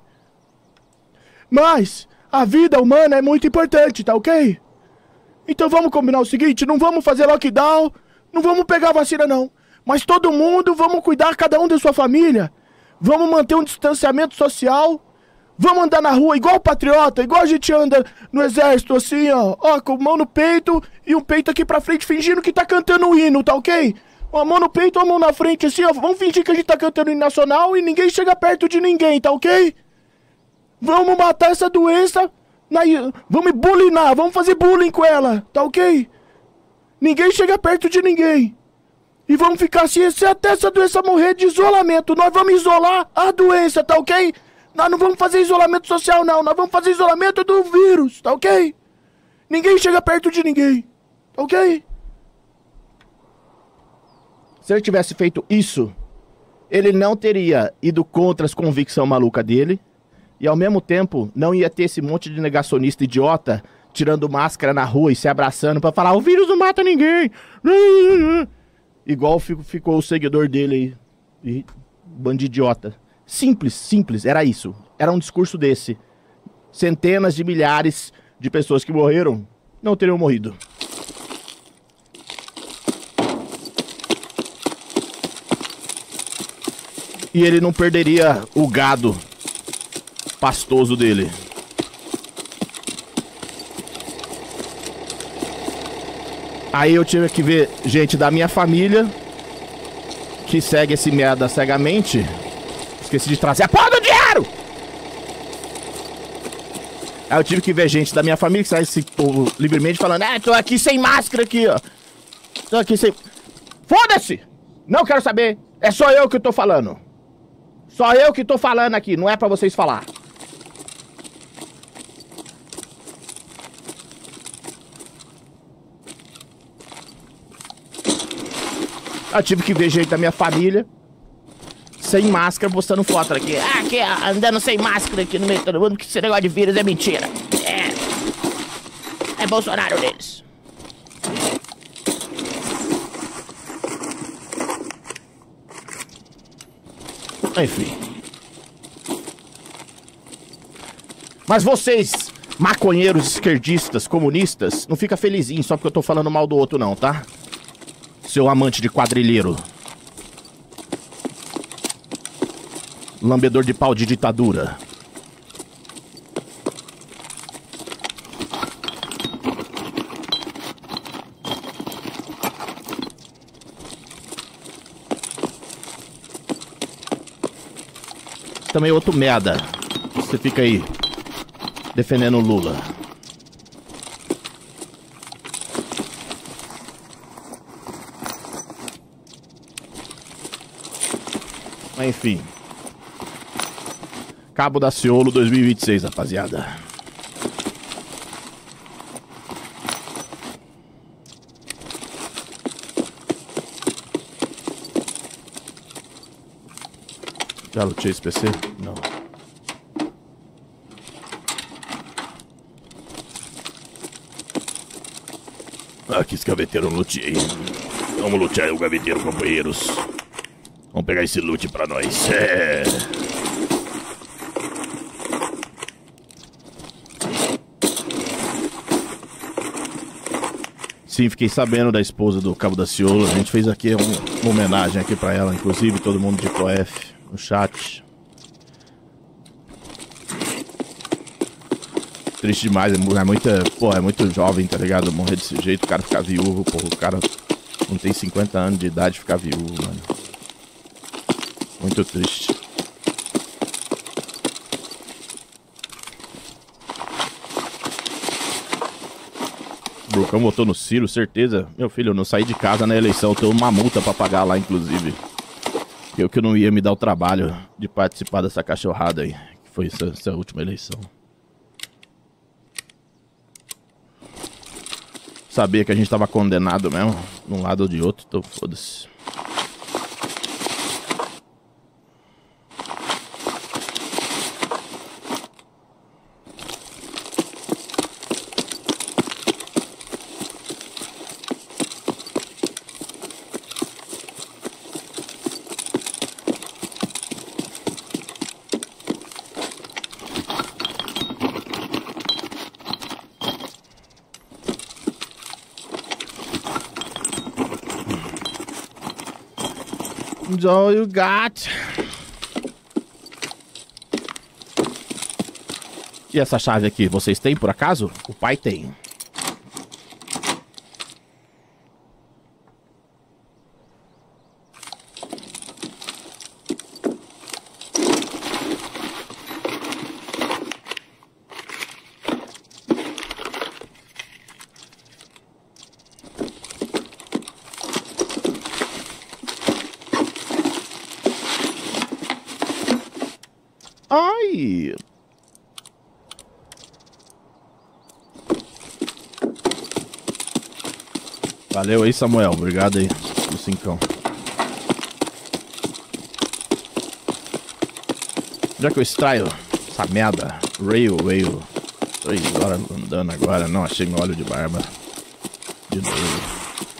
Speaker 1: Mas a vida humana é muito importante, tá ok? Então vamos combinar o seguinte, não vamos fazer lockdown, não vamos pegar vacina não. Mas todo mundo, vamos cuidar cada um da sua família. Vamos manter um distanciamento social. Vamos andar na rua igual patriota, igual a gente anda no exército, assim, ó. Ó, com mão no peito e um peito aqui pra frente, fingindo que tá cantando o hino, tá ok? Uma mão no peito, uma mão na frente, assim, ó. Vamos fingir que a gente tá cantando o hino nacional e ninguém chega perto de ninguém, tá ok? Vamos matar essa doença, na... vamos bulinar, vamos fazer bullying com ela, tá ok? Ninguém chega perto de ninguém. E vamos ficar assim até essa doença morrer de isolamento. Nós vamos isolar a doença, tá ok? Nós não vamos fazer isolamento social, não. Nós vamos fazer isolamento do vírus, tá ok? Ninguém chega perto de ninguém, tá ok? Se ele tivesse feito isso, ele não teria ido contra as convicções malucas dele. E ao mesmo tempo, não ia ter esse monte de negacionista idiota tirando máscara na rua e se abraçando pra falar: o vírus não mata ninguém. Igual ficou o seguidor dele aí. Bando idiota. Simples, simples, era isso. Era um discurso desse. Centenas de milhares de pessoas que morreram não teriam morrido. E ele não perderia o gado pastoso dele. Aí eu tive que ver gente da minha família que segue esse merda cegamente. Esqueci de trazer a porra do dinheiro! Aí eu tive que ver gente da minha família que sai esse povo livremente falando: ah, tô aqui sem máscara aqui, ó. Tô aqui sem... Foda-se! Não quero saber. É só eu que tô falando. Só eu que tô falando aqui. Não é pra vocês falar. Eu tive que ver gente da minha família sem máscara, postando foto aqui. Ah, aqui, ó, andando sem máscara aqui no meio de todo mundo, porque esse negócio de vírus é mentira. É, é Bolsonaro deles. Enfim. Mas vocês, maconheiros, esquerdistas, comunistas, não fica felizinho só porque eu tô falando mal do outro não, tá? Seu amante de quadrilheiro. Lambedor de pau de ditadura. Também outro merda. Você fica aí defendendo o Lula. Enfim. Cabo Daciolo dois mil e vinte e seis, rapaziada. Já lutei esse P C? Não. Ah, que esse gaveteiro eu lutei. Vamos lutear o gaveteiro, companheiros. Vamos pegar esse loot pra nós. É. Sim, fiquei sabendo da esposa do Cabo Daciolo. A gente fez aqui um, uma homenagem aqui pra ela, inclusive todo mundo de Coef no chat. Triste demais, é muita, porra, é muito jovem, tá ligado? Morrer desse jeito, o cara ficar viúvo, porra, o cara não tem cinquenta anos de idade ficar viúvo, mano. Muito triste. O Brucão votou no Ciro, certeza. Meu filho, eu não saí de casa na eleição, eu tenho uma multa pra pagar lá, inclusive. Eu que não ia me dar o trabalho de participar dessa cachorrada aí, que foi essa, essa última eleição. Sabia que a gente tava condenado mesmo, de um lado ou de outro, então foda-se. All you got. E essa chave aqui, vocês têm por acaso? O pai tem. Ai! Valeu aí, Samuel. Obrigado aí do cincão. Já que eu extraio essa merda, rail, rail. Tô aí agora andando agora. Não achei meu óleo de barba. De novo.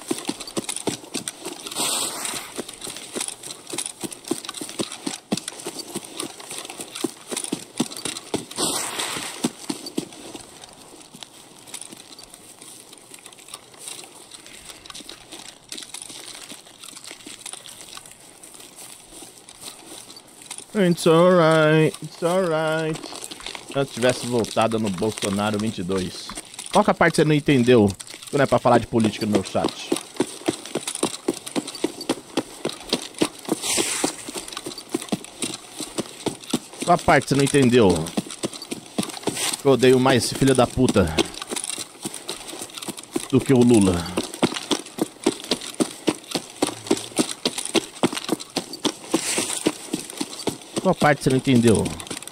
Speaker 1: It's alright, it's alright. Se eu tivesse voltado no Bolsonaro vinte e dois. Qual que é a parte que você não entendeu? Quando é pra falar de política no meu chat. Qual a parte que você não entendeu? Que eu odeio mais esse filho da puta do que o Lula. Qual parte você não entendeu?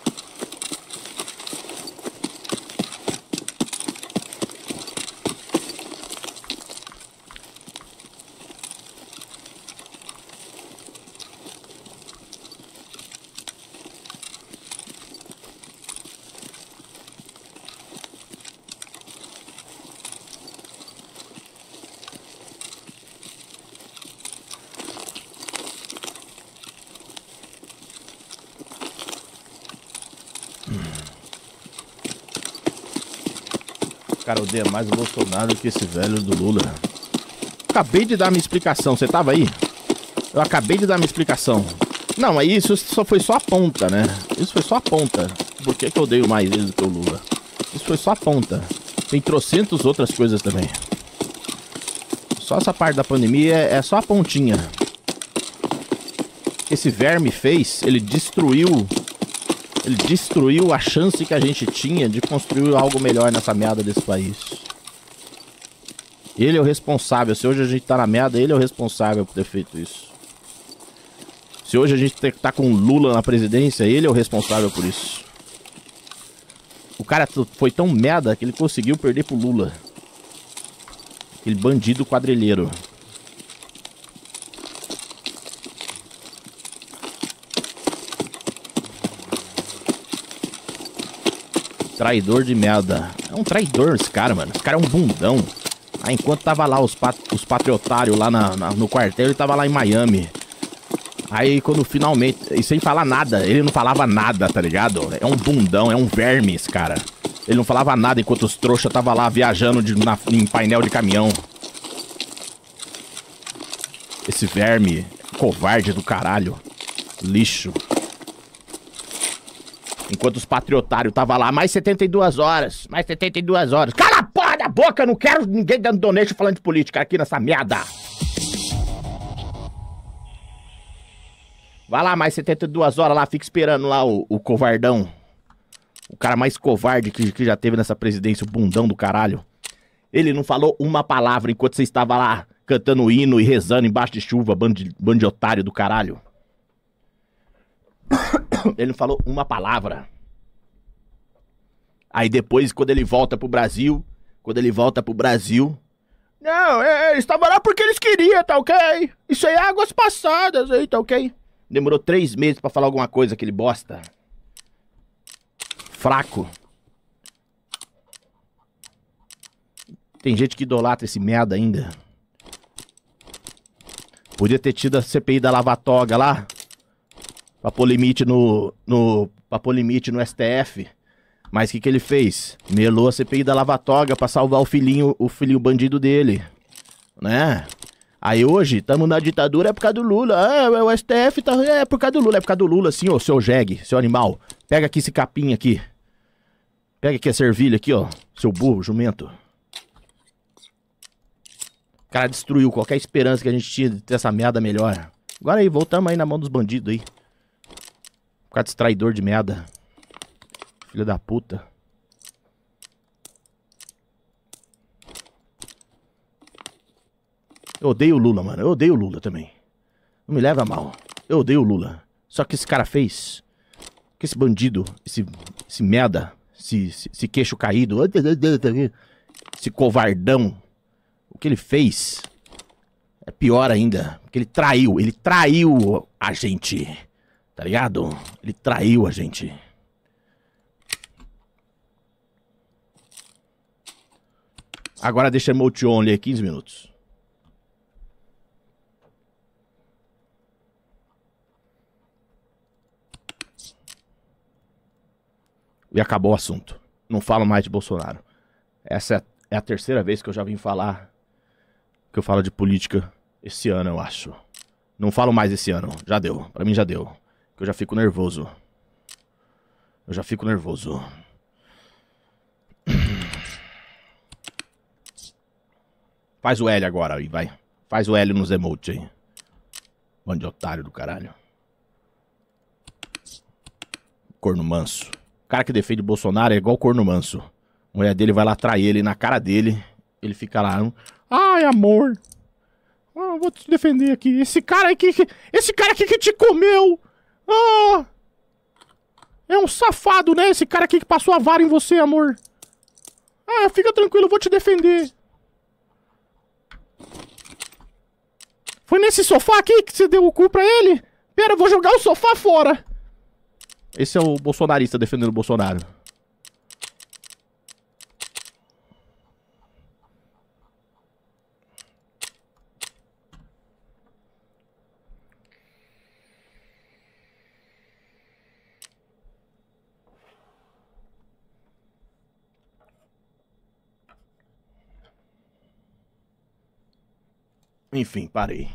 Speaker 1: Cara, odeia mais o Bolsonaro que esse velho do Lula. Acabei de dar minha explicação, você tava aí? Eu acabei de dar minha explicação. Não, mas isso só foi só a ponta, né? Isso foi só a ponta. Por que que eu odeio mais ele do que o Lula? Isso foi só a ponta. Tem trocentas outras coisas também. Só essa parte da pandemia é, é só a pontinha. Esse verme fez, ele destruiu... Ele destruiu a chance que a gente tinha de construir algo melhor nessa merda desse país. Ele é o responsável. Se hoje a gente tá na merda, ele é o responsável por ter feito isso. Se hoje a gente tá com Lula na presidência, ele é o responsável por isso. O cara foi tão merda que ele conseguiu perder pro Lula. Aquele bandido quadrilheiro. Traidor de merda. É um traidor esse cara, mano. Esse cara é um bundão. Ah, enquanto tava lá os, pat os patriotários lá na, na, no quartel, ele tava lá em Miami. Aí quando finalmente... E sem falar nada. Ele não falava nada, tá ligado? É um bundão, é um verme esse cara. Ele não falava nada enquanto os trouxas tava lá viajando de, na, em painel de caminhão. Esse verme covarde do caralho. Lixo. Enquanto os patriotários tava lá, mais setenta e duas horas, mais setenta e duas horas. Cala a porra da boca, eu não quero ninguém dando donation falando de política aqui nessa merda. Vai lá, mais setenta e duas horas lá, fica esperando lá o, o covardão. O cara mais covarde que, que já teve nessa presidência, o bundão do caralho. Ele não falou uma palavra enquanto você estava lá cantando hino e rezando embaixo de chuva, bando de, bando de otário do caralho. Ele não falou uma palavra. Aí depois, quando ele volta pro Brasil, quando ele volta pro Brasil... Não, é, eles estavam lá porque eles queriam, tá ok? Isso aí é águas passadas aí, tá ok? Demorou três meses pra falar alguma coisa, aquele bosta. Fraco. Tem gente que idolatra esse merda ainda. Podia ter tido a C P I da Lava Toga lá. Pra pôr limite no, no, pra pôr limite no S T F. Mas o que que ele fez? Melou a C P I da Lava Toga pra salvar o filhinho, o filhinho bandido dele. Né? Aí hoje, tamo na ditadura, é por causa do Lula. Ah, o S T F tá... É por causa do Lula, é por causa do Lula, sim, ô seu jegue, seu animal. Pega aqui esse capim aqui. Pega aqui a servilha aqui, ó. Seu burro, jumento. O cara destruiu qualquer esperança que a gente tinha de ter essa merda melhor. Agora aí, voltamos aí na mão dos bandidos aí. Por causa desse traidor de merda. Filho da puta. Eu odeio o Lula, mano. Eu odeio o Lula também. Não me leva a mal. Eu odeio o Lula. Só que esse cara fez... Que esse bandido, esse, esse merda, esse, esse, esse queixo caído, esse covardão, o que ele fez é pior ainda. Porque ele traiu, ele traiu a gente. Tá ligado? Ele traiu a gente. Agora deixa emote only aí, quinze minutos. E acabou o assunto. Não falo mais de Bolsonaro. Essa é, é a terceira vez que eu já vim falar. Que eu falo de política esse ano, eu acho. Não falo mais esse ano. Já deu. Pra mim já deu. Que eu já fico nervoso. Eu já fico nervoso. Faz o L agora aí, vai. Faz o L nos emotes aí. Bando de otário do caralho. Corno manso. O cara que defende o Bolsonaro é igual corno manso. A mulher dele vai lá trair ele na cara dele. Ele fica lá. Ai, amor. Ah, vou te defender aqui. Esse cara aqui. Que, esse cara aqui que te comeu. Ah. É um safado, né? Esse cara aqui que passou a vara em você, amor. Ah, fica tranquilo, eu vou te defender. Foi nesse sofá aqui que você deu o cu pra ele? Pera, eu vou jogar o sofá fora. Esse é o bolsonarista defendendo o Bolsonaro. Enfim, parei.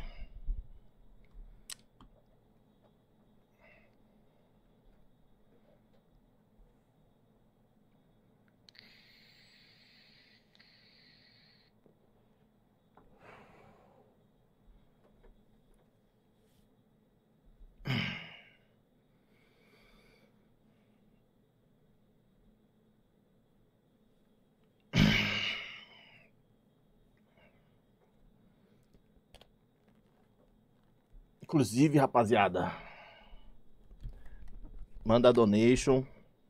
Speaker 1: Inclusive, rapaziada, Manda donation.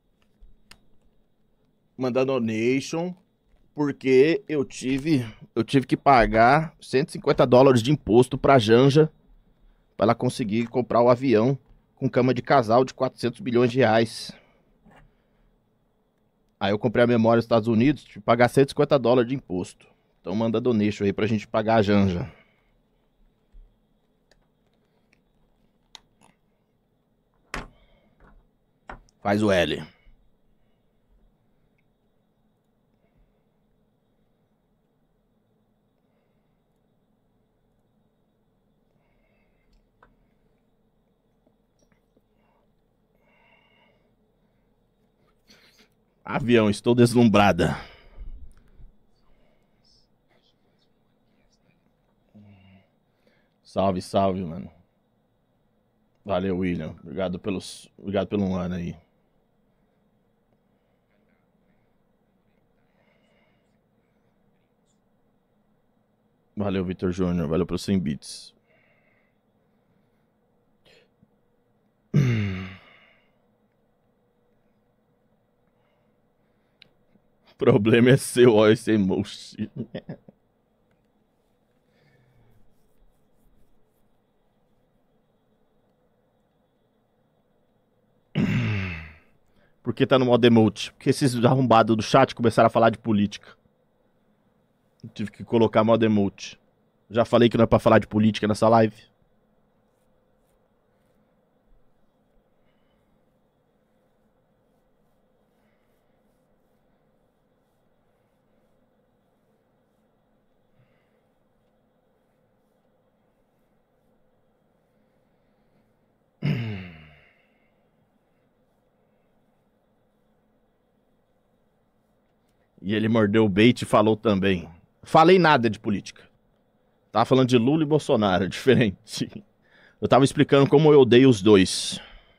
Speaker 1: Manda donation. Porque eu tive, eu tive que pagar cento e cinquenta dólares de imposto pra Janja. Pra ela conseguir comprar o avião com cama de casal de quatrocentos milhões de reais. Aí eu comprei a memória nos Estados Unidos, tive que pagar cento e cinquenta dólares de imposto. Então manda donation aí pra gente pagar a Janja. Faz o L. Avião, estou deslumbrada. Salve, salve, mano. Valeu, William. Obrigado pelos, obrigado pelo um ano aí. Valeu, Vitor Júnior. Valeu pelos cem bits. O problema é seu, ó, esse emoji. Por que tá no modo emote? Porque esses arrombados do chat começaram a falar de política. Eu tive que colocar modo emote. Já falei que não é pra falar de política nessa live. E ele mordeu o bait e falou também. Falei nada de política. Tava falando de Lula e Bolsonaro, diferente. Eu tava explicando como eu odeio os dois.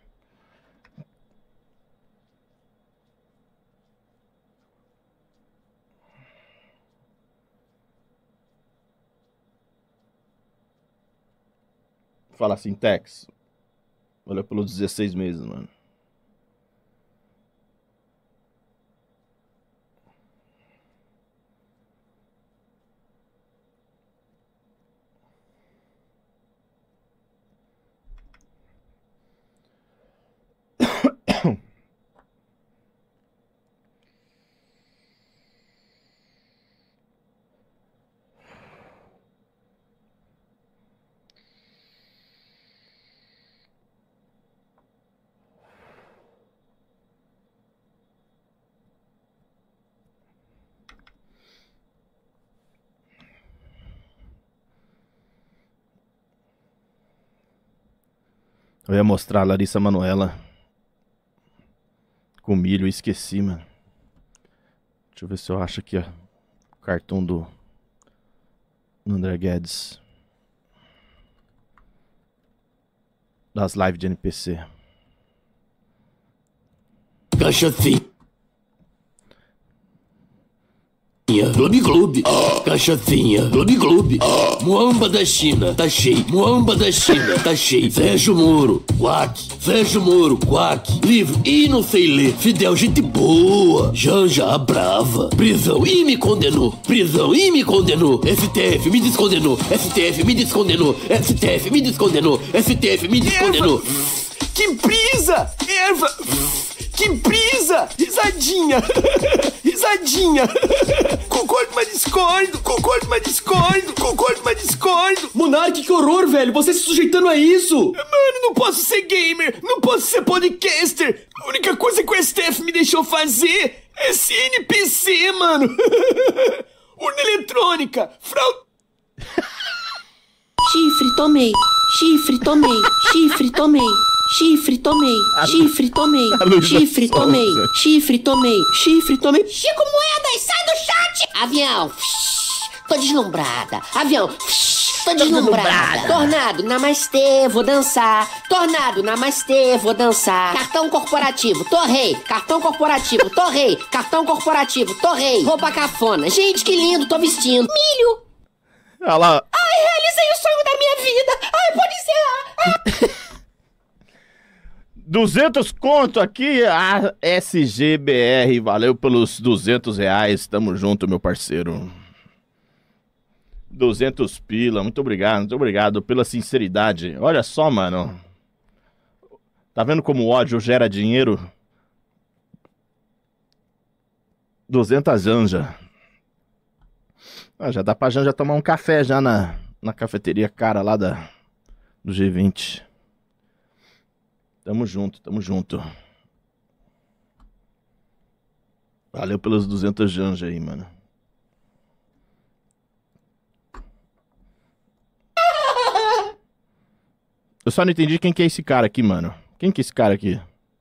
Speaker 1: Fala assim, Tex. Valeu pelos dezesseis meses, mano. Eu ia mostrar a Larissa Manoela com milho e esqueci, mano. Deixa eu ver se eu acho aqui, ó, o cartão do André Guedes. Das lives de N P C.
Speaker 5: Cachaçinha. Gloob Gloob, cachaçinha, Gloob Gloob, Muamba da China, tá cheio, Muamba da China, tá cheio, fecha o muro, quack, fecha o muro, quack, livro, ih, não sei ler, Fidel, gente boa, Janja, a brava, prisão, ih, me condenou, prisão, ih, me condenou, S T F me descondenou, S T F me descondenou, S T F me descondenou, S T F me descondenou.
Speaker 3: Que brisa! Erva! Que brisa! Risadinha! Risadinha! Concordo, mas discordo! Concordo, mas discordo! Concordo, mas discordo!
Speaker 6: Monark, que horror, velho! Você se sujeitando a isso!
Speaker 3: Mano, não posso ser gamer! Não posso ser podcaster! A única coisa que o S T F me deixou fazer é ser N P C, mano! Urna eletrônica! Fraude...
Speaker 7: Chifre, tomei. Chifre, tomei. Chifre, tomei. Chifre, tomei. Chifre, tomei. Chifre, tomei. Chifre, tomei. Chifre, tomei.
Speaker 8: Chico Moedas, sai do chat! Avião, tô deslumbrada. Avião, tô deslumbrada. Tornado, namastê, vou dançar. Tornado, namastê, vou dançar. Cartão corporativo, torrei. Cartão corporativo, torrei. Cartão corporativo, torrei. Roupa cafona. Gente, que lindo, tô vestindo. Milho.
Speaker 1: Olha lá.
Speaker 8: Ai, realizei o sonho da minha vida. Ai, pode encerrar.
Speaker 1: duzentos conto aqui, a S G B R, valeu pelos duzentos reais, tamo junto, meu parceiro. duzentos pila, muito obrigado, muito obrigado pela sinceridade. Olha só, mano. Tá vendo como o ódio gera dinheiro? duzentas Janja. Ah, já dá pra Janja tomar um café já na, na cafeteria cara lá da, do G vinte. Tamo junto, tamo junto. Valeu pelos duzentas Janja aí, mano. Eu só não entendi quem que é esse cara aqui, mano. Quem que é esse cara aqui?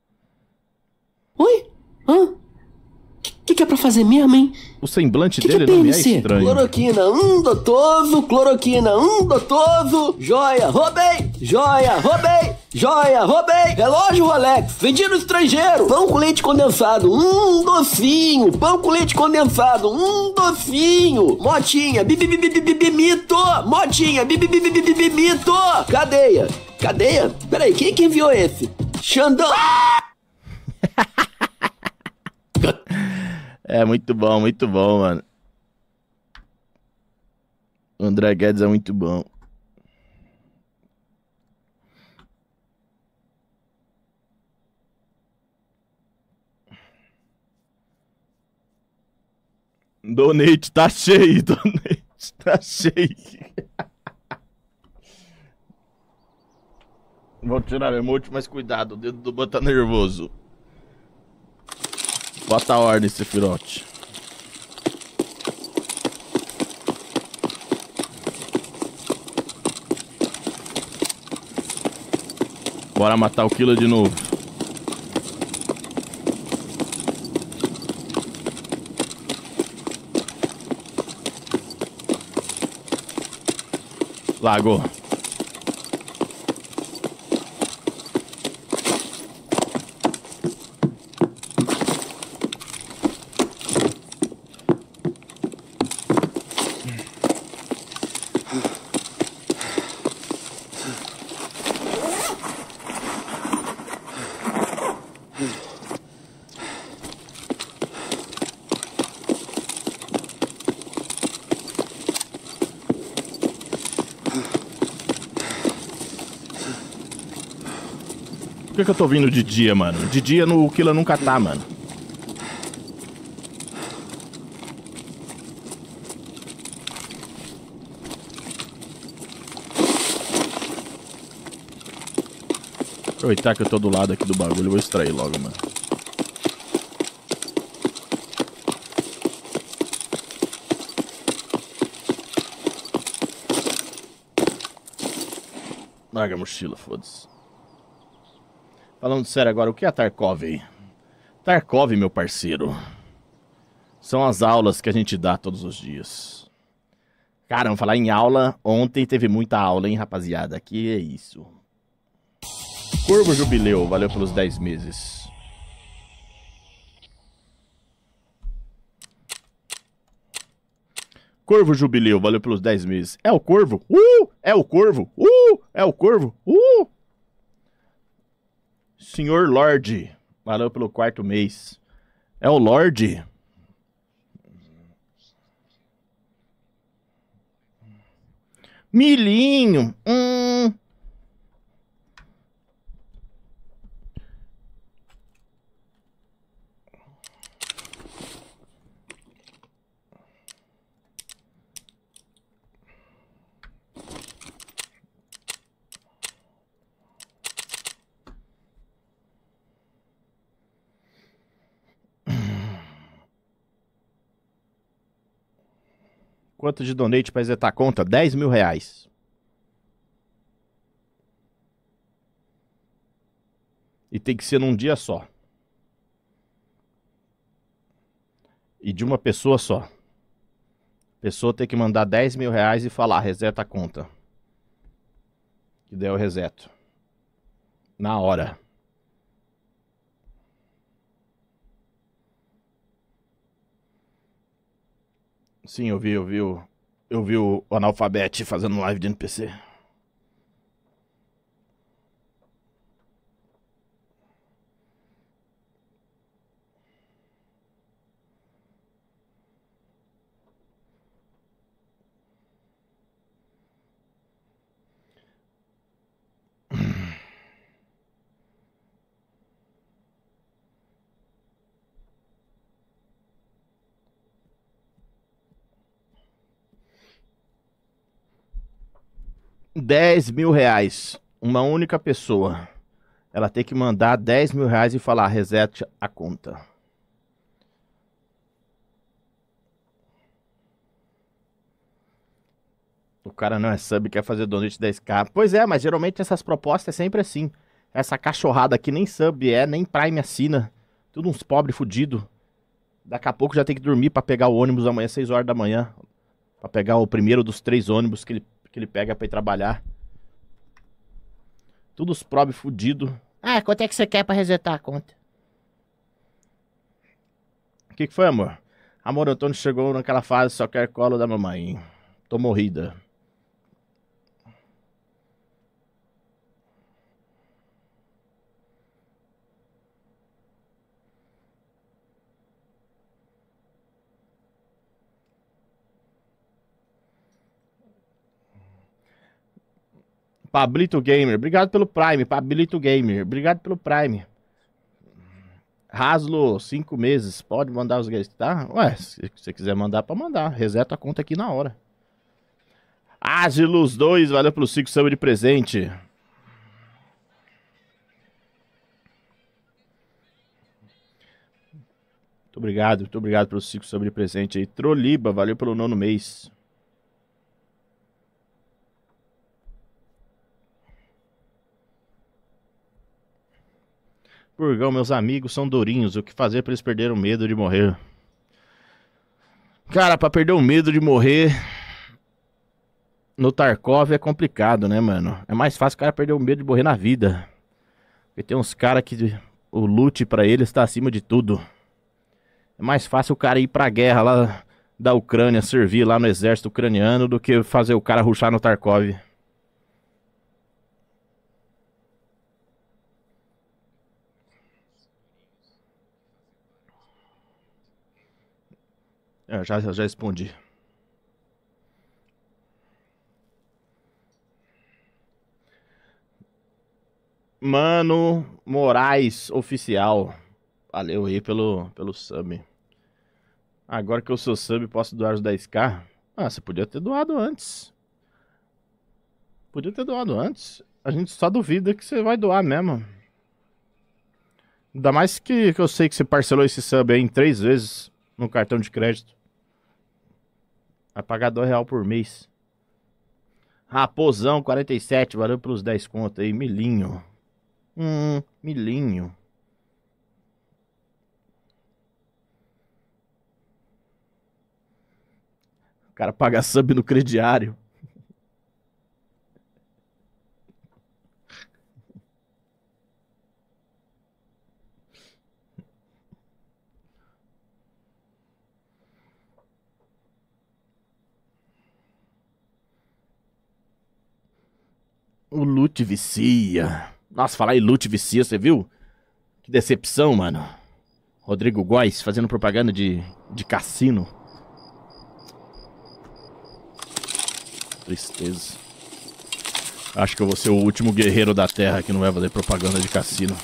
Speaker 8: Oi? Hã? O que, que é pra fazer mesmo, hein?
Speaker 1: O semblante
Speaker 8: que
Speaker 1: dele
Speaker 8: que é
Speaker 1: não me é
Speaker 8: P M C?
Speaker 1: estranho.
Speaker 6: Cloroquina, um dotoso, cloroquina, um dotoso, joia, roubei, joia, roubei, joia, roubei, relógio Rolex, vendi no estrangeiro, pão com leite condensado, um docinho, pão com leite condensado, um docinho, motinha, bibibibibibimito, motinha, bibibibibibimito, cadeia, cadeia, peraí, quem que enviou esse? Xandão.
Speaker 1: É muito bom, muito bom, mano. O André Guedes é muito bom. Donate tá cheio, donate tá cheio. Vou tirar o emote, mas cuidado, o dedo do Ban tá nervoso. Bota a ordem, Sephiroth. Bora matar o Killer de novo. Largou. Por que, que eu tô vindo de dia, mano? De dia no Killer nunca tá, mano. Aproveitar que eu tô do lado aqui do bagulho, eu vou extrair logo, mano. Larga a mochila, foda-se. Falando sério agora, o que é a Tarkov aí? Tarkov, meu parceiro, são as aulas que a gente dá todos os dias. Cara, vamos falar em aula. Ontem teve muita aula, hein, rapaziada? Que é isso. Corvo Jubileu, valeu pelos dez meses. Corvo Jubileu, valeu pelos dez meses. É o Corvo? Uh! É o Corvo? Uh! É o Corvo? Uh! Senhor Lorde, valeu pelo quarto mês. É o Lorde? Milinho. Hum. Quanto de donate pra resetar a conta? dez mil reais. E tem que ser num dia só. E de uma pessoa só. A pessoa tem que mandar dez mil reais e falar, reseta a conta. Que daí eu reseto. Na hora. Sim, eu vi, eu vi o, eu vi o analfabete fazendo live de N P C. dez mil reais. Uma única pessoa. Ela tem que mandar dez mil reais e falar, resete a conta. O cara não é sub, quer fazer donate dez k. Pois é, mas geralmente essas propostas é sempre assim. Essa cachorrada aqui nem sub é, nem Prime assina. Tudo uns pobres fudidos. Daqui a pouco já tem que dormir pra pegar o ônibus amanhã, seis horas da manhã. Pra pegar o primeiro dos três ônibus que ele, que ele pega pra ir trabalhar. Tudo os pobres fudidos.
Speaker 9: Ah, quanto é que você quer pra resetar a conta?
Speaker 1: O que, que foi, amor? Amor, Antônio chegou naquela fase, só quer colo da mamãe. Tô morrida. Pablito Gamer, obrigado pelo Prime. Pablito Gamer, obrigado pelo Prime. Raslo, cinco meses. Pode mandar os gays, tá? Ué, se você quiser mandar, pra mandar. Reseta a conta aqui na hora. Ágilos dois, valeu pelo cinco sub de presente. Muito obrigado, muito obrigado pelo cinco sub de presente aí. Troliba, valeu pelo nono mês. Burgão, meus amigos são dourinhos. O que fazer pra eles perderem o medo de morrer? Cara, pra perder o medo de morrer no Tarkov é complicado, né, mano? É mais fácil o cara perder o medo de morrer na vida. Porque tem uns caras que o loot pra eles tá acima de tudo. É mais fácil o cara ir pra guerra lá da Ucrânia, servir lá no exército ucraniano, do que fazer o cara rushar no Tarkov. Eu já, já respondi. Mano Moraes Oficial. Valeu aí pelo, pelo sub. Agora que eu sou sub, posso doar os dez k? Ah, você podia ter doado antes. Podia ter doado antes. A gente só duvida que você vai doar mesmo. Ainda mais que, que eu sei que você parcelou esse sub aí em três vezes no cartão de crédito. Vai pagar dois reais por mês. Raposão quarenta e sete, valeu pelos dez contos aí. Milinho. Hum, milinho. O cara paga sub no crediário. O loot vicia. Nossa, falar em loot vicia, você viu? Que decepção, mano. Rodrigo Góes fazendo propaganda de, de cassino. Tristeza. Acho que eu vou ser o último guerreiro da terra que não vai fazer propaganda de cassino.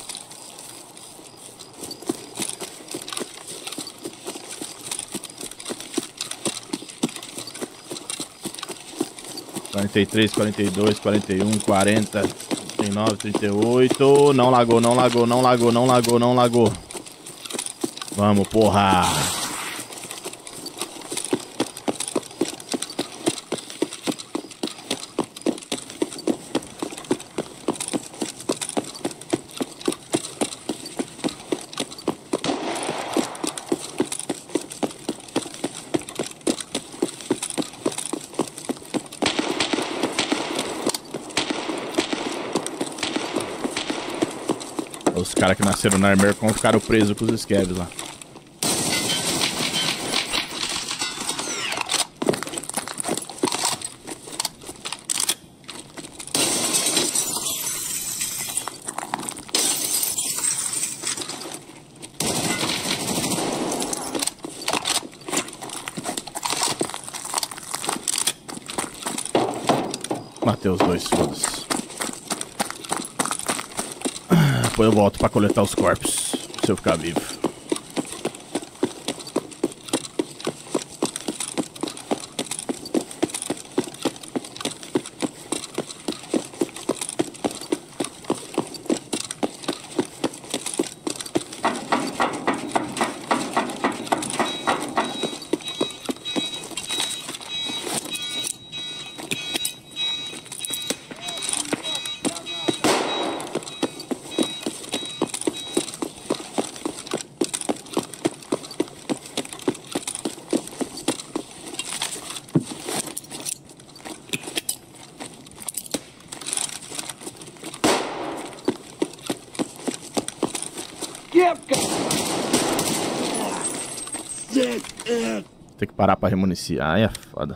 Speaker 1: quarenta e três, quarenta e dois, quarenta e um, quarenta, trinta e nove, trinta e oito. Não lagou, não lagou, não lagou, não lagou, não lagou. Vamos, porra. Os caras que nasceram na Armercon ficaram presos com os scavs lá. Matei os dois, foda-se. Depois eu volto pra coletar os corpos, se eu ficar vivo.
Speaker 3: quieto, cara.
Speaker 1: Tem que parar pra remuniciar, aí é foda.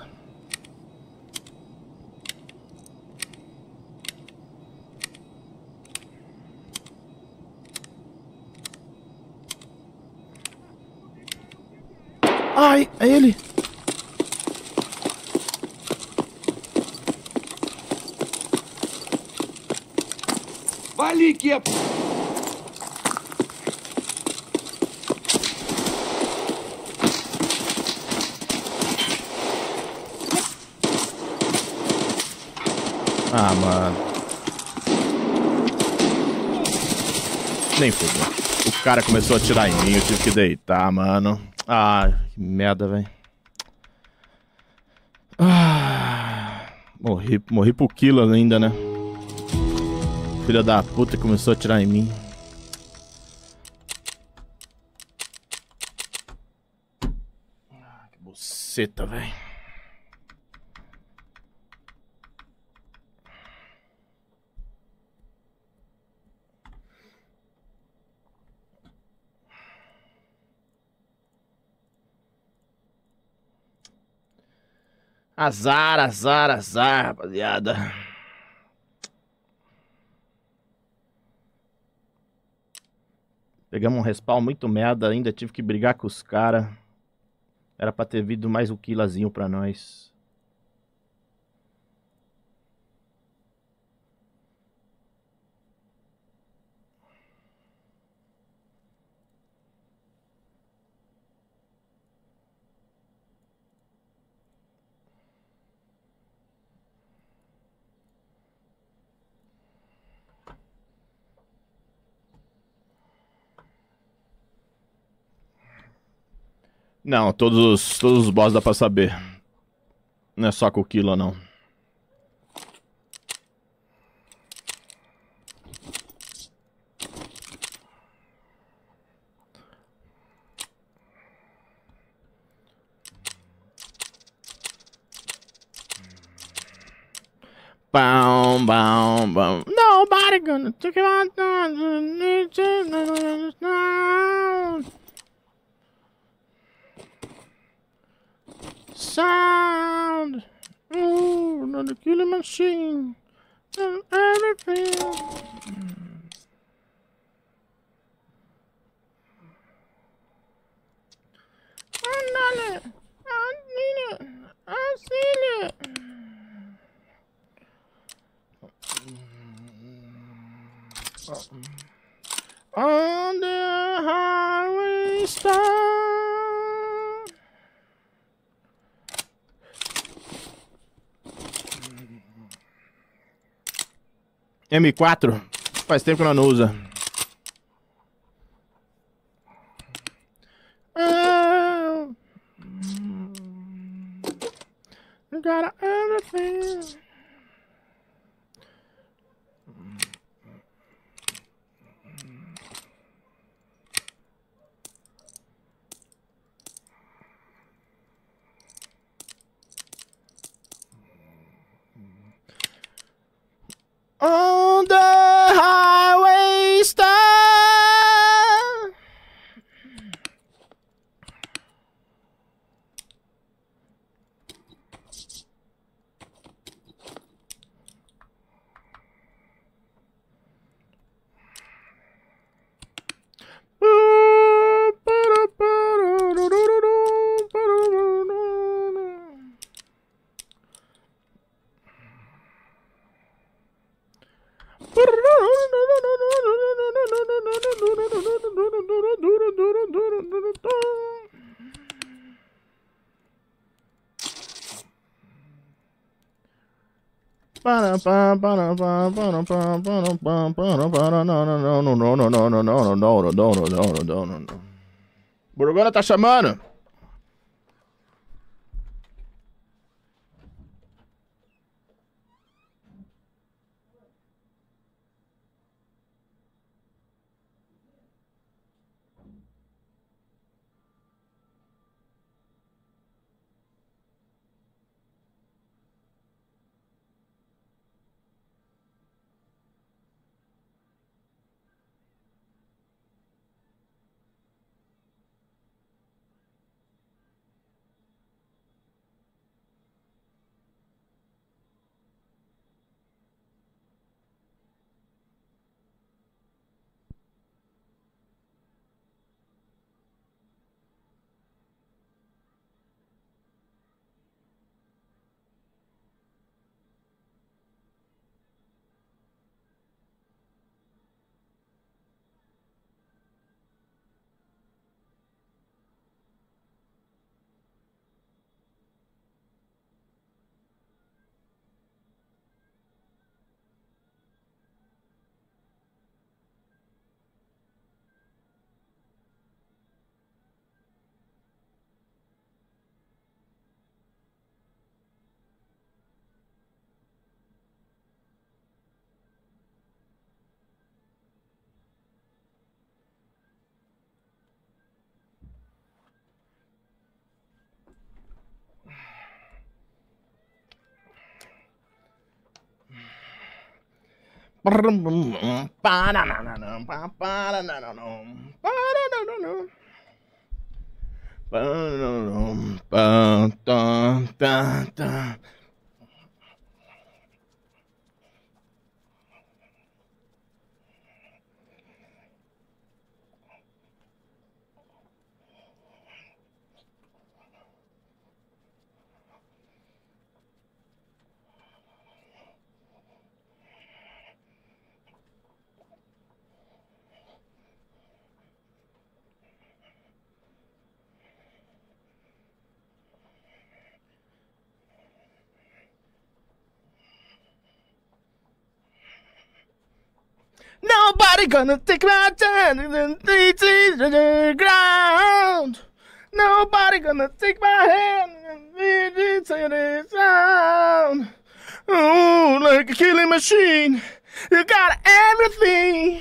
Speaker 1: Ai, é ele!
Speaker 3: Vai ali, quieto.
Speaker 1: Ah, mano. Nem fudeu. O cara começou a atirar em mim, eu tive que deitar, mano. Ah, que merda, velho. Ah, morri, morri pro quilo ainda, né? Filha da puta começou a atirar em mim. Ah, que buceta, velho. Azar, azar, azar, rapaziada. Pegamos um respawn muito merda, ainda tive que brigar com os caras. Era pra ter vindo mais um quilazinho pra nós. Não, todos os, todos os boss dá pra saber. Não é só com o Killa, não. Bam, bam, bam. Nobody gonna take it out. Sound. Ooh, not a killing machine. And everything. I know it. I need it. I see it. On the highway star. M quatro, faz tempo que ela não usa. Oh, you got everything. On the highway star. Para para para para para para para para para não não não não não não não não não não não não não não. Burgona tá chamando. Nobody gonna take my turn and take the ground. Nobody gonna take my hand and lead it to the sound. Oh, like a killing machine, you got everything.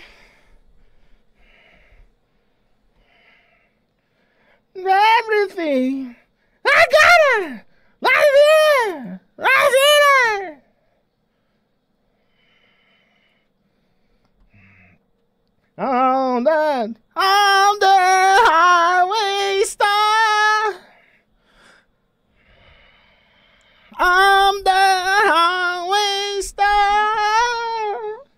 Speaker 1: Everything. I got it! Right there! Right there! On the, on the highway star. On the highway star.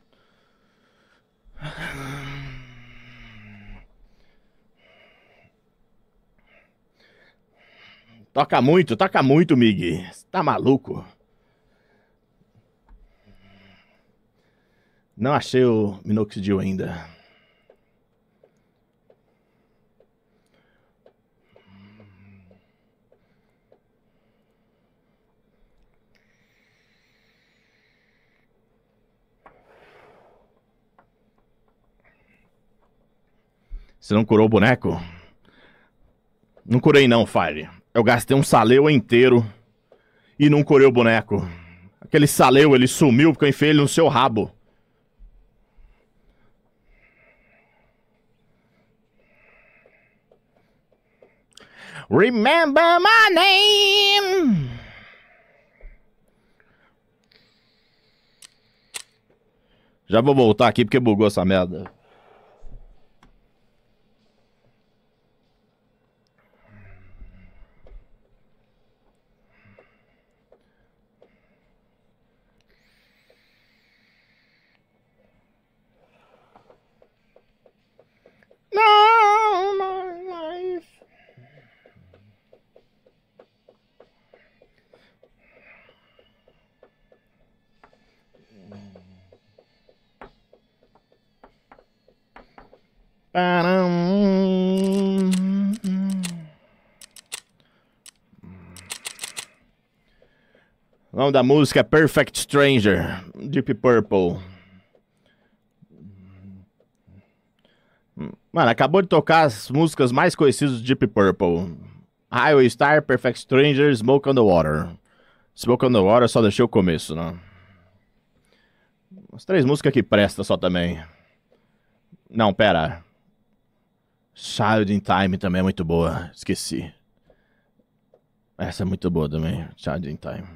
Speaker 1: Toca muito, toca muito, Mig. Você tá maluco? Não achei o minoxidil ainda. Você não curou o boneco? Não curei não, Fire. Eu gastei um saleu inteiro e não curei o boneco. Aquele saleu, ele sumiu porque eu enfiei ele no seu rabo. Remember my name. Já vou voltar aqui porque bugou essa merda. No, my life. O nome da música é Perfect Stranger, Deep Purple. Mano, acabou de tocar as músicas mais conhecidas do Deep Purple. Highway Star, Perfect Stranger, Smoke on the Water. Smoke on the Water só deixei o começo, né? As três músicas que presta só também. Não, pera. Child in Time também é muito boa. Esqueci. Essa é muito boa também. Child in Time.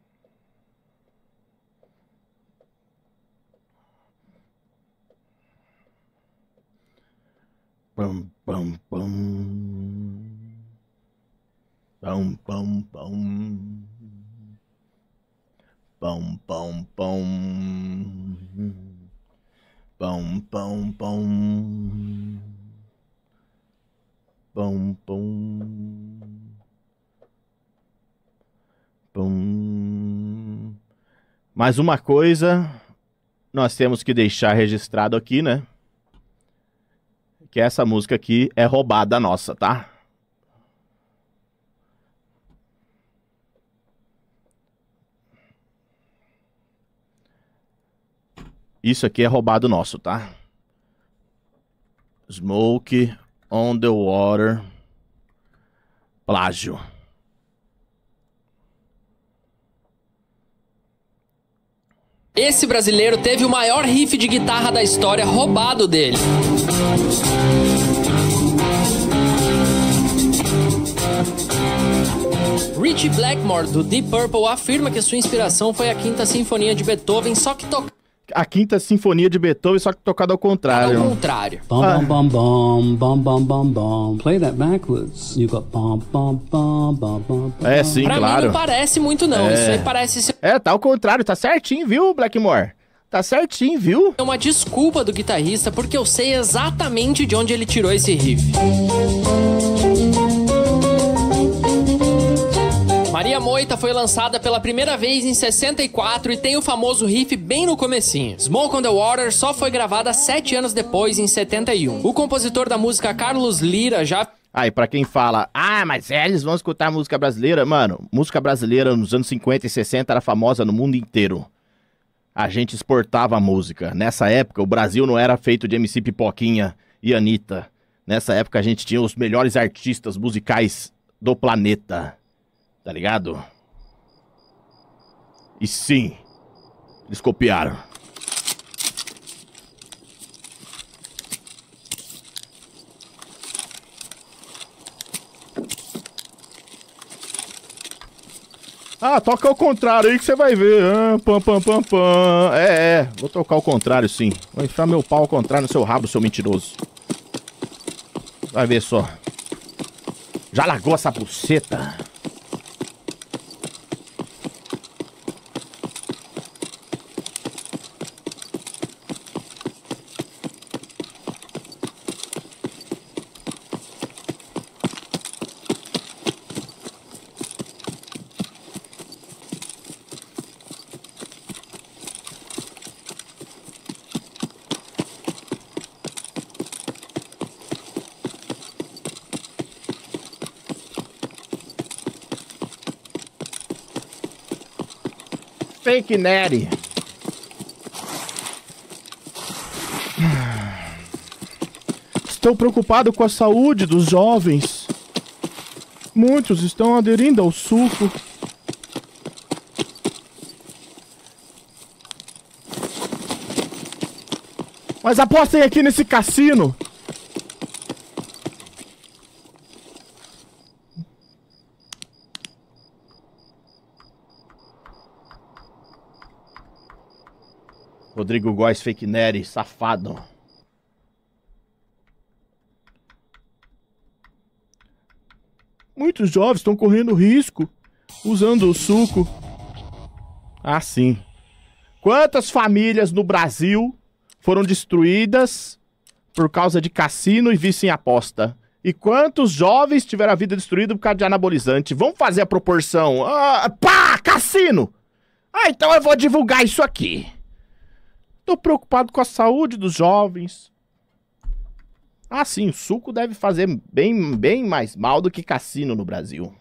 Speaker 1: Pum, pum, pum. Pum, pum, pum. Pum, pum, pum. Pum, pum, pum. Pum, pum. Pum. Mais uma coisa nós temos que deixar registrado aqui, né? Que essa música aqui é roubada nossa, tá? Isso aqui é roubado nosso, tá? Smoke on the Water. Plágio.
Speaker 10: Esse brasileiro teve o maior riff de guitarra da história roubado dele. Ritchie Blackmore, do Deep Purple, afirma que sua inspiração foi a Quinta Sinfonia de Beethoven, só que toca...
Speaker 1: a quinta sinfonia de Beethoven, só que tocada ao contrário.
Speaker 10: Ao contrário.
Speaker 11: Bum, bum, bum, bum, bum, bum, bum, bum. Play that backwards. You got bum, bum, bum, bum, bum.
Speaker 1: É, sim,
Speaker 10: pra
Speaker 1: claro.
Speaker 10: Pra mim não parece muito, não.
Speaker 1: É.
Speaker 10: Isso aí parece ser...
Speaker 1: É, tá ao contrário. Tá certinho, viu, Blackmore? Tá certinho, viu?
Speaker 10: É uma desculpa do guitarrista, porque eu sei exatamente de onde ele tirou esse riff. Maria Moita foi lançada pela primeira vez em sessenta e quatro e tem o famoso riff bem no comecinho. Smoke on the Water só foi gravada sete anos depois, em setenta e um. O compositor da música, Carlos Lira, já...
Speaker 1: Aí, pra quem fala, ah, mas é, eles vão escutar música brasileira. Mano, música brasileira nos anos cinquenta e sessenta era famosa no mundo inteiro. A gente exportava a música. Nessa época, o Brasil não era feito de M C Pipoquinha e Anitta. Nessa época, a gente tinha os melhores artistas musicais do planeta. Tá ligado? E sim, eles copiaram. Ah, toca ao contrário aí que você vai ver. Ah, pam, pam, pam, pam. É, é, vou tocar ao contrário sim. Vou enfiar meu pau ao contrário no seu rabo, seu mentiroso. Vai ver só. Já largou essa buceta? Fake Nery. Estou preocupado com a saúde dos jovens. Muitos estão aderindo ao suco. Mas apostem aqui nesse cassino. Rodrigo Góes, Fake Nery, safado. Muitos jovens estão correndo risco usando o suco. Ah, sim. Quantas famílias no Brasil foram destruídas por causa de cassino e vício em aposta? E quantos jovens tiveram a vida destruída por causa de anabolizante? Vamos fazer a proporção. Ah, pá, cassino! Ah, então eu vou divulgar isso aqui. Tô preocupado com a saúde dos jovens. Ah, sim, o suco deve fazer bem, bem mais mal do que cassino no Brasil.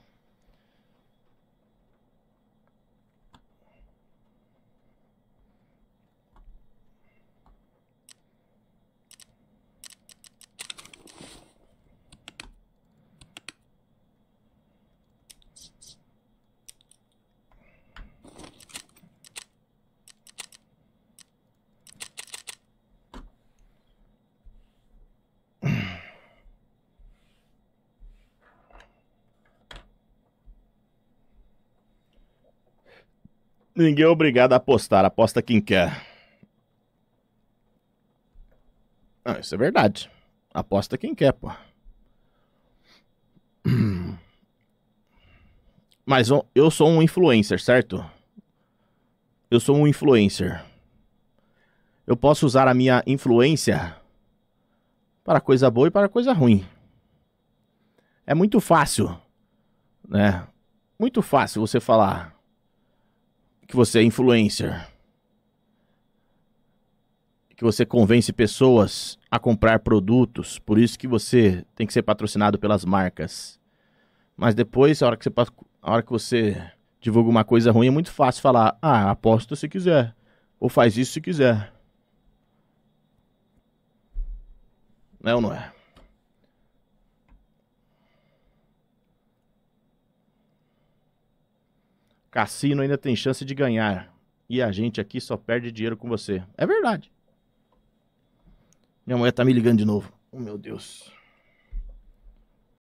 Speaker 1: Ninguém é obrigado a apostar, aposta quem quer. Ah, isso é verdade. Aposta quem quer, pô. Mas eu sou um influencer, certo? Eu sou um influencer. Eu posso usar a minha influência para coisa boa e para coisa ruim. É muito fácil, né? Muito fácil você falar que você é influencer, que você convence pessoas a comprar produtos, por isso que você tem que ser patrocinado pelas marcas. Mas depois, a hora que você, a hora que você divulga uma coisa ruim, é muito fácil falar, ah, aposta se quiser, ou faz isso se quiser. Não é ou não é? Cassino ainda tem chance de ganhar. E a gente aqui só perde dinheiro com você. É verdade. Minha mulher tá me ligando de novo. Oh, meu Deus.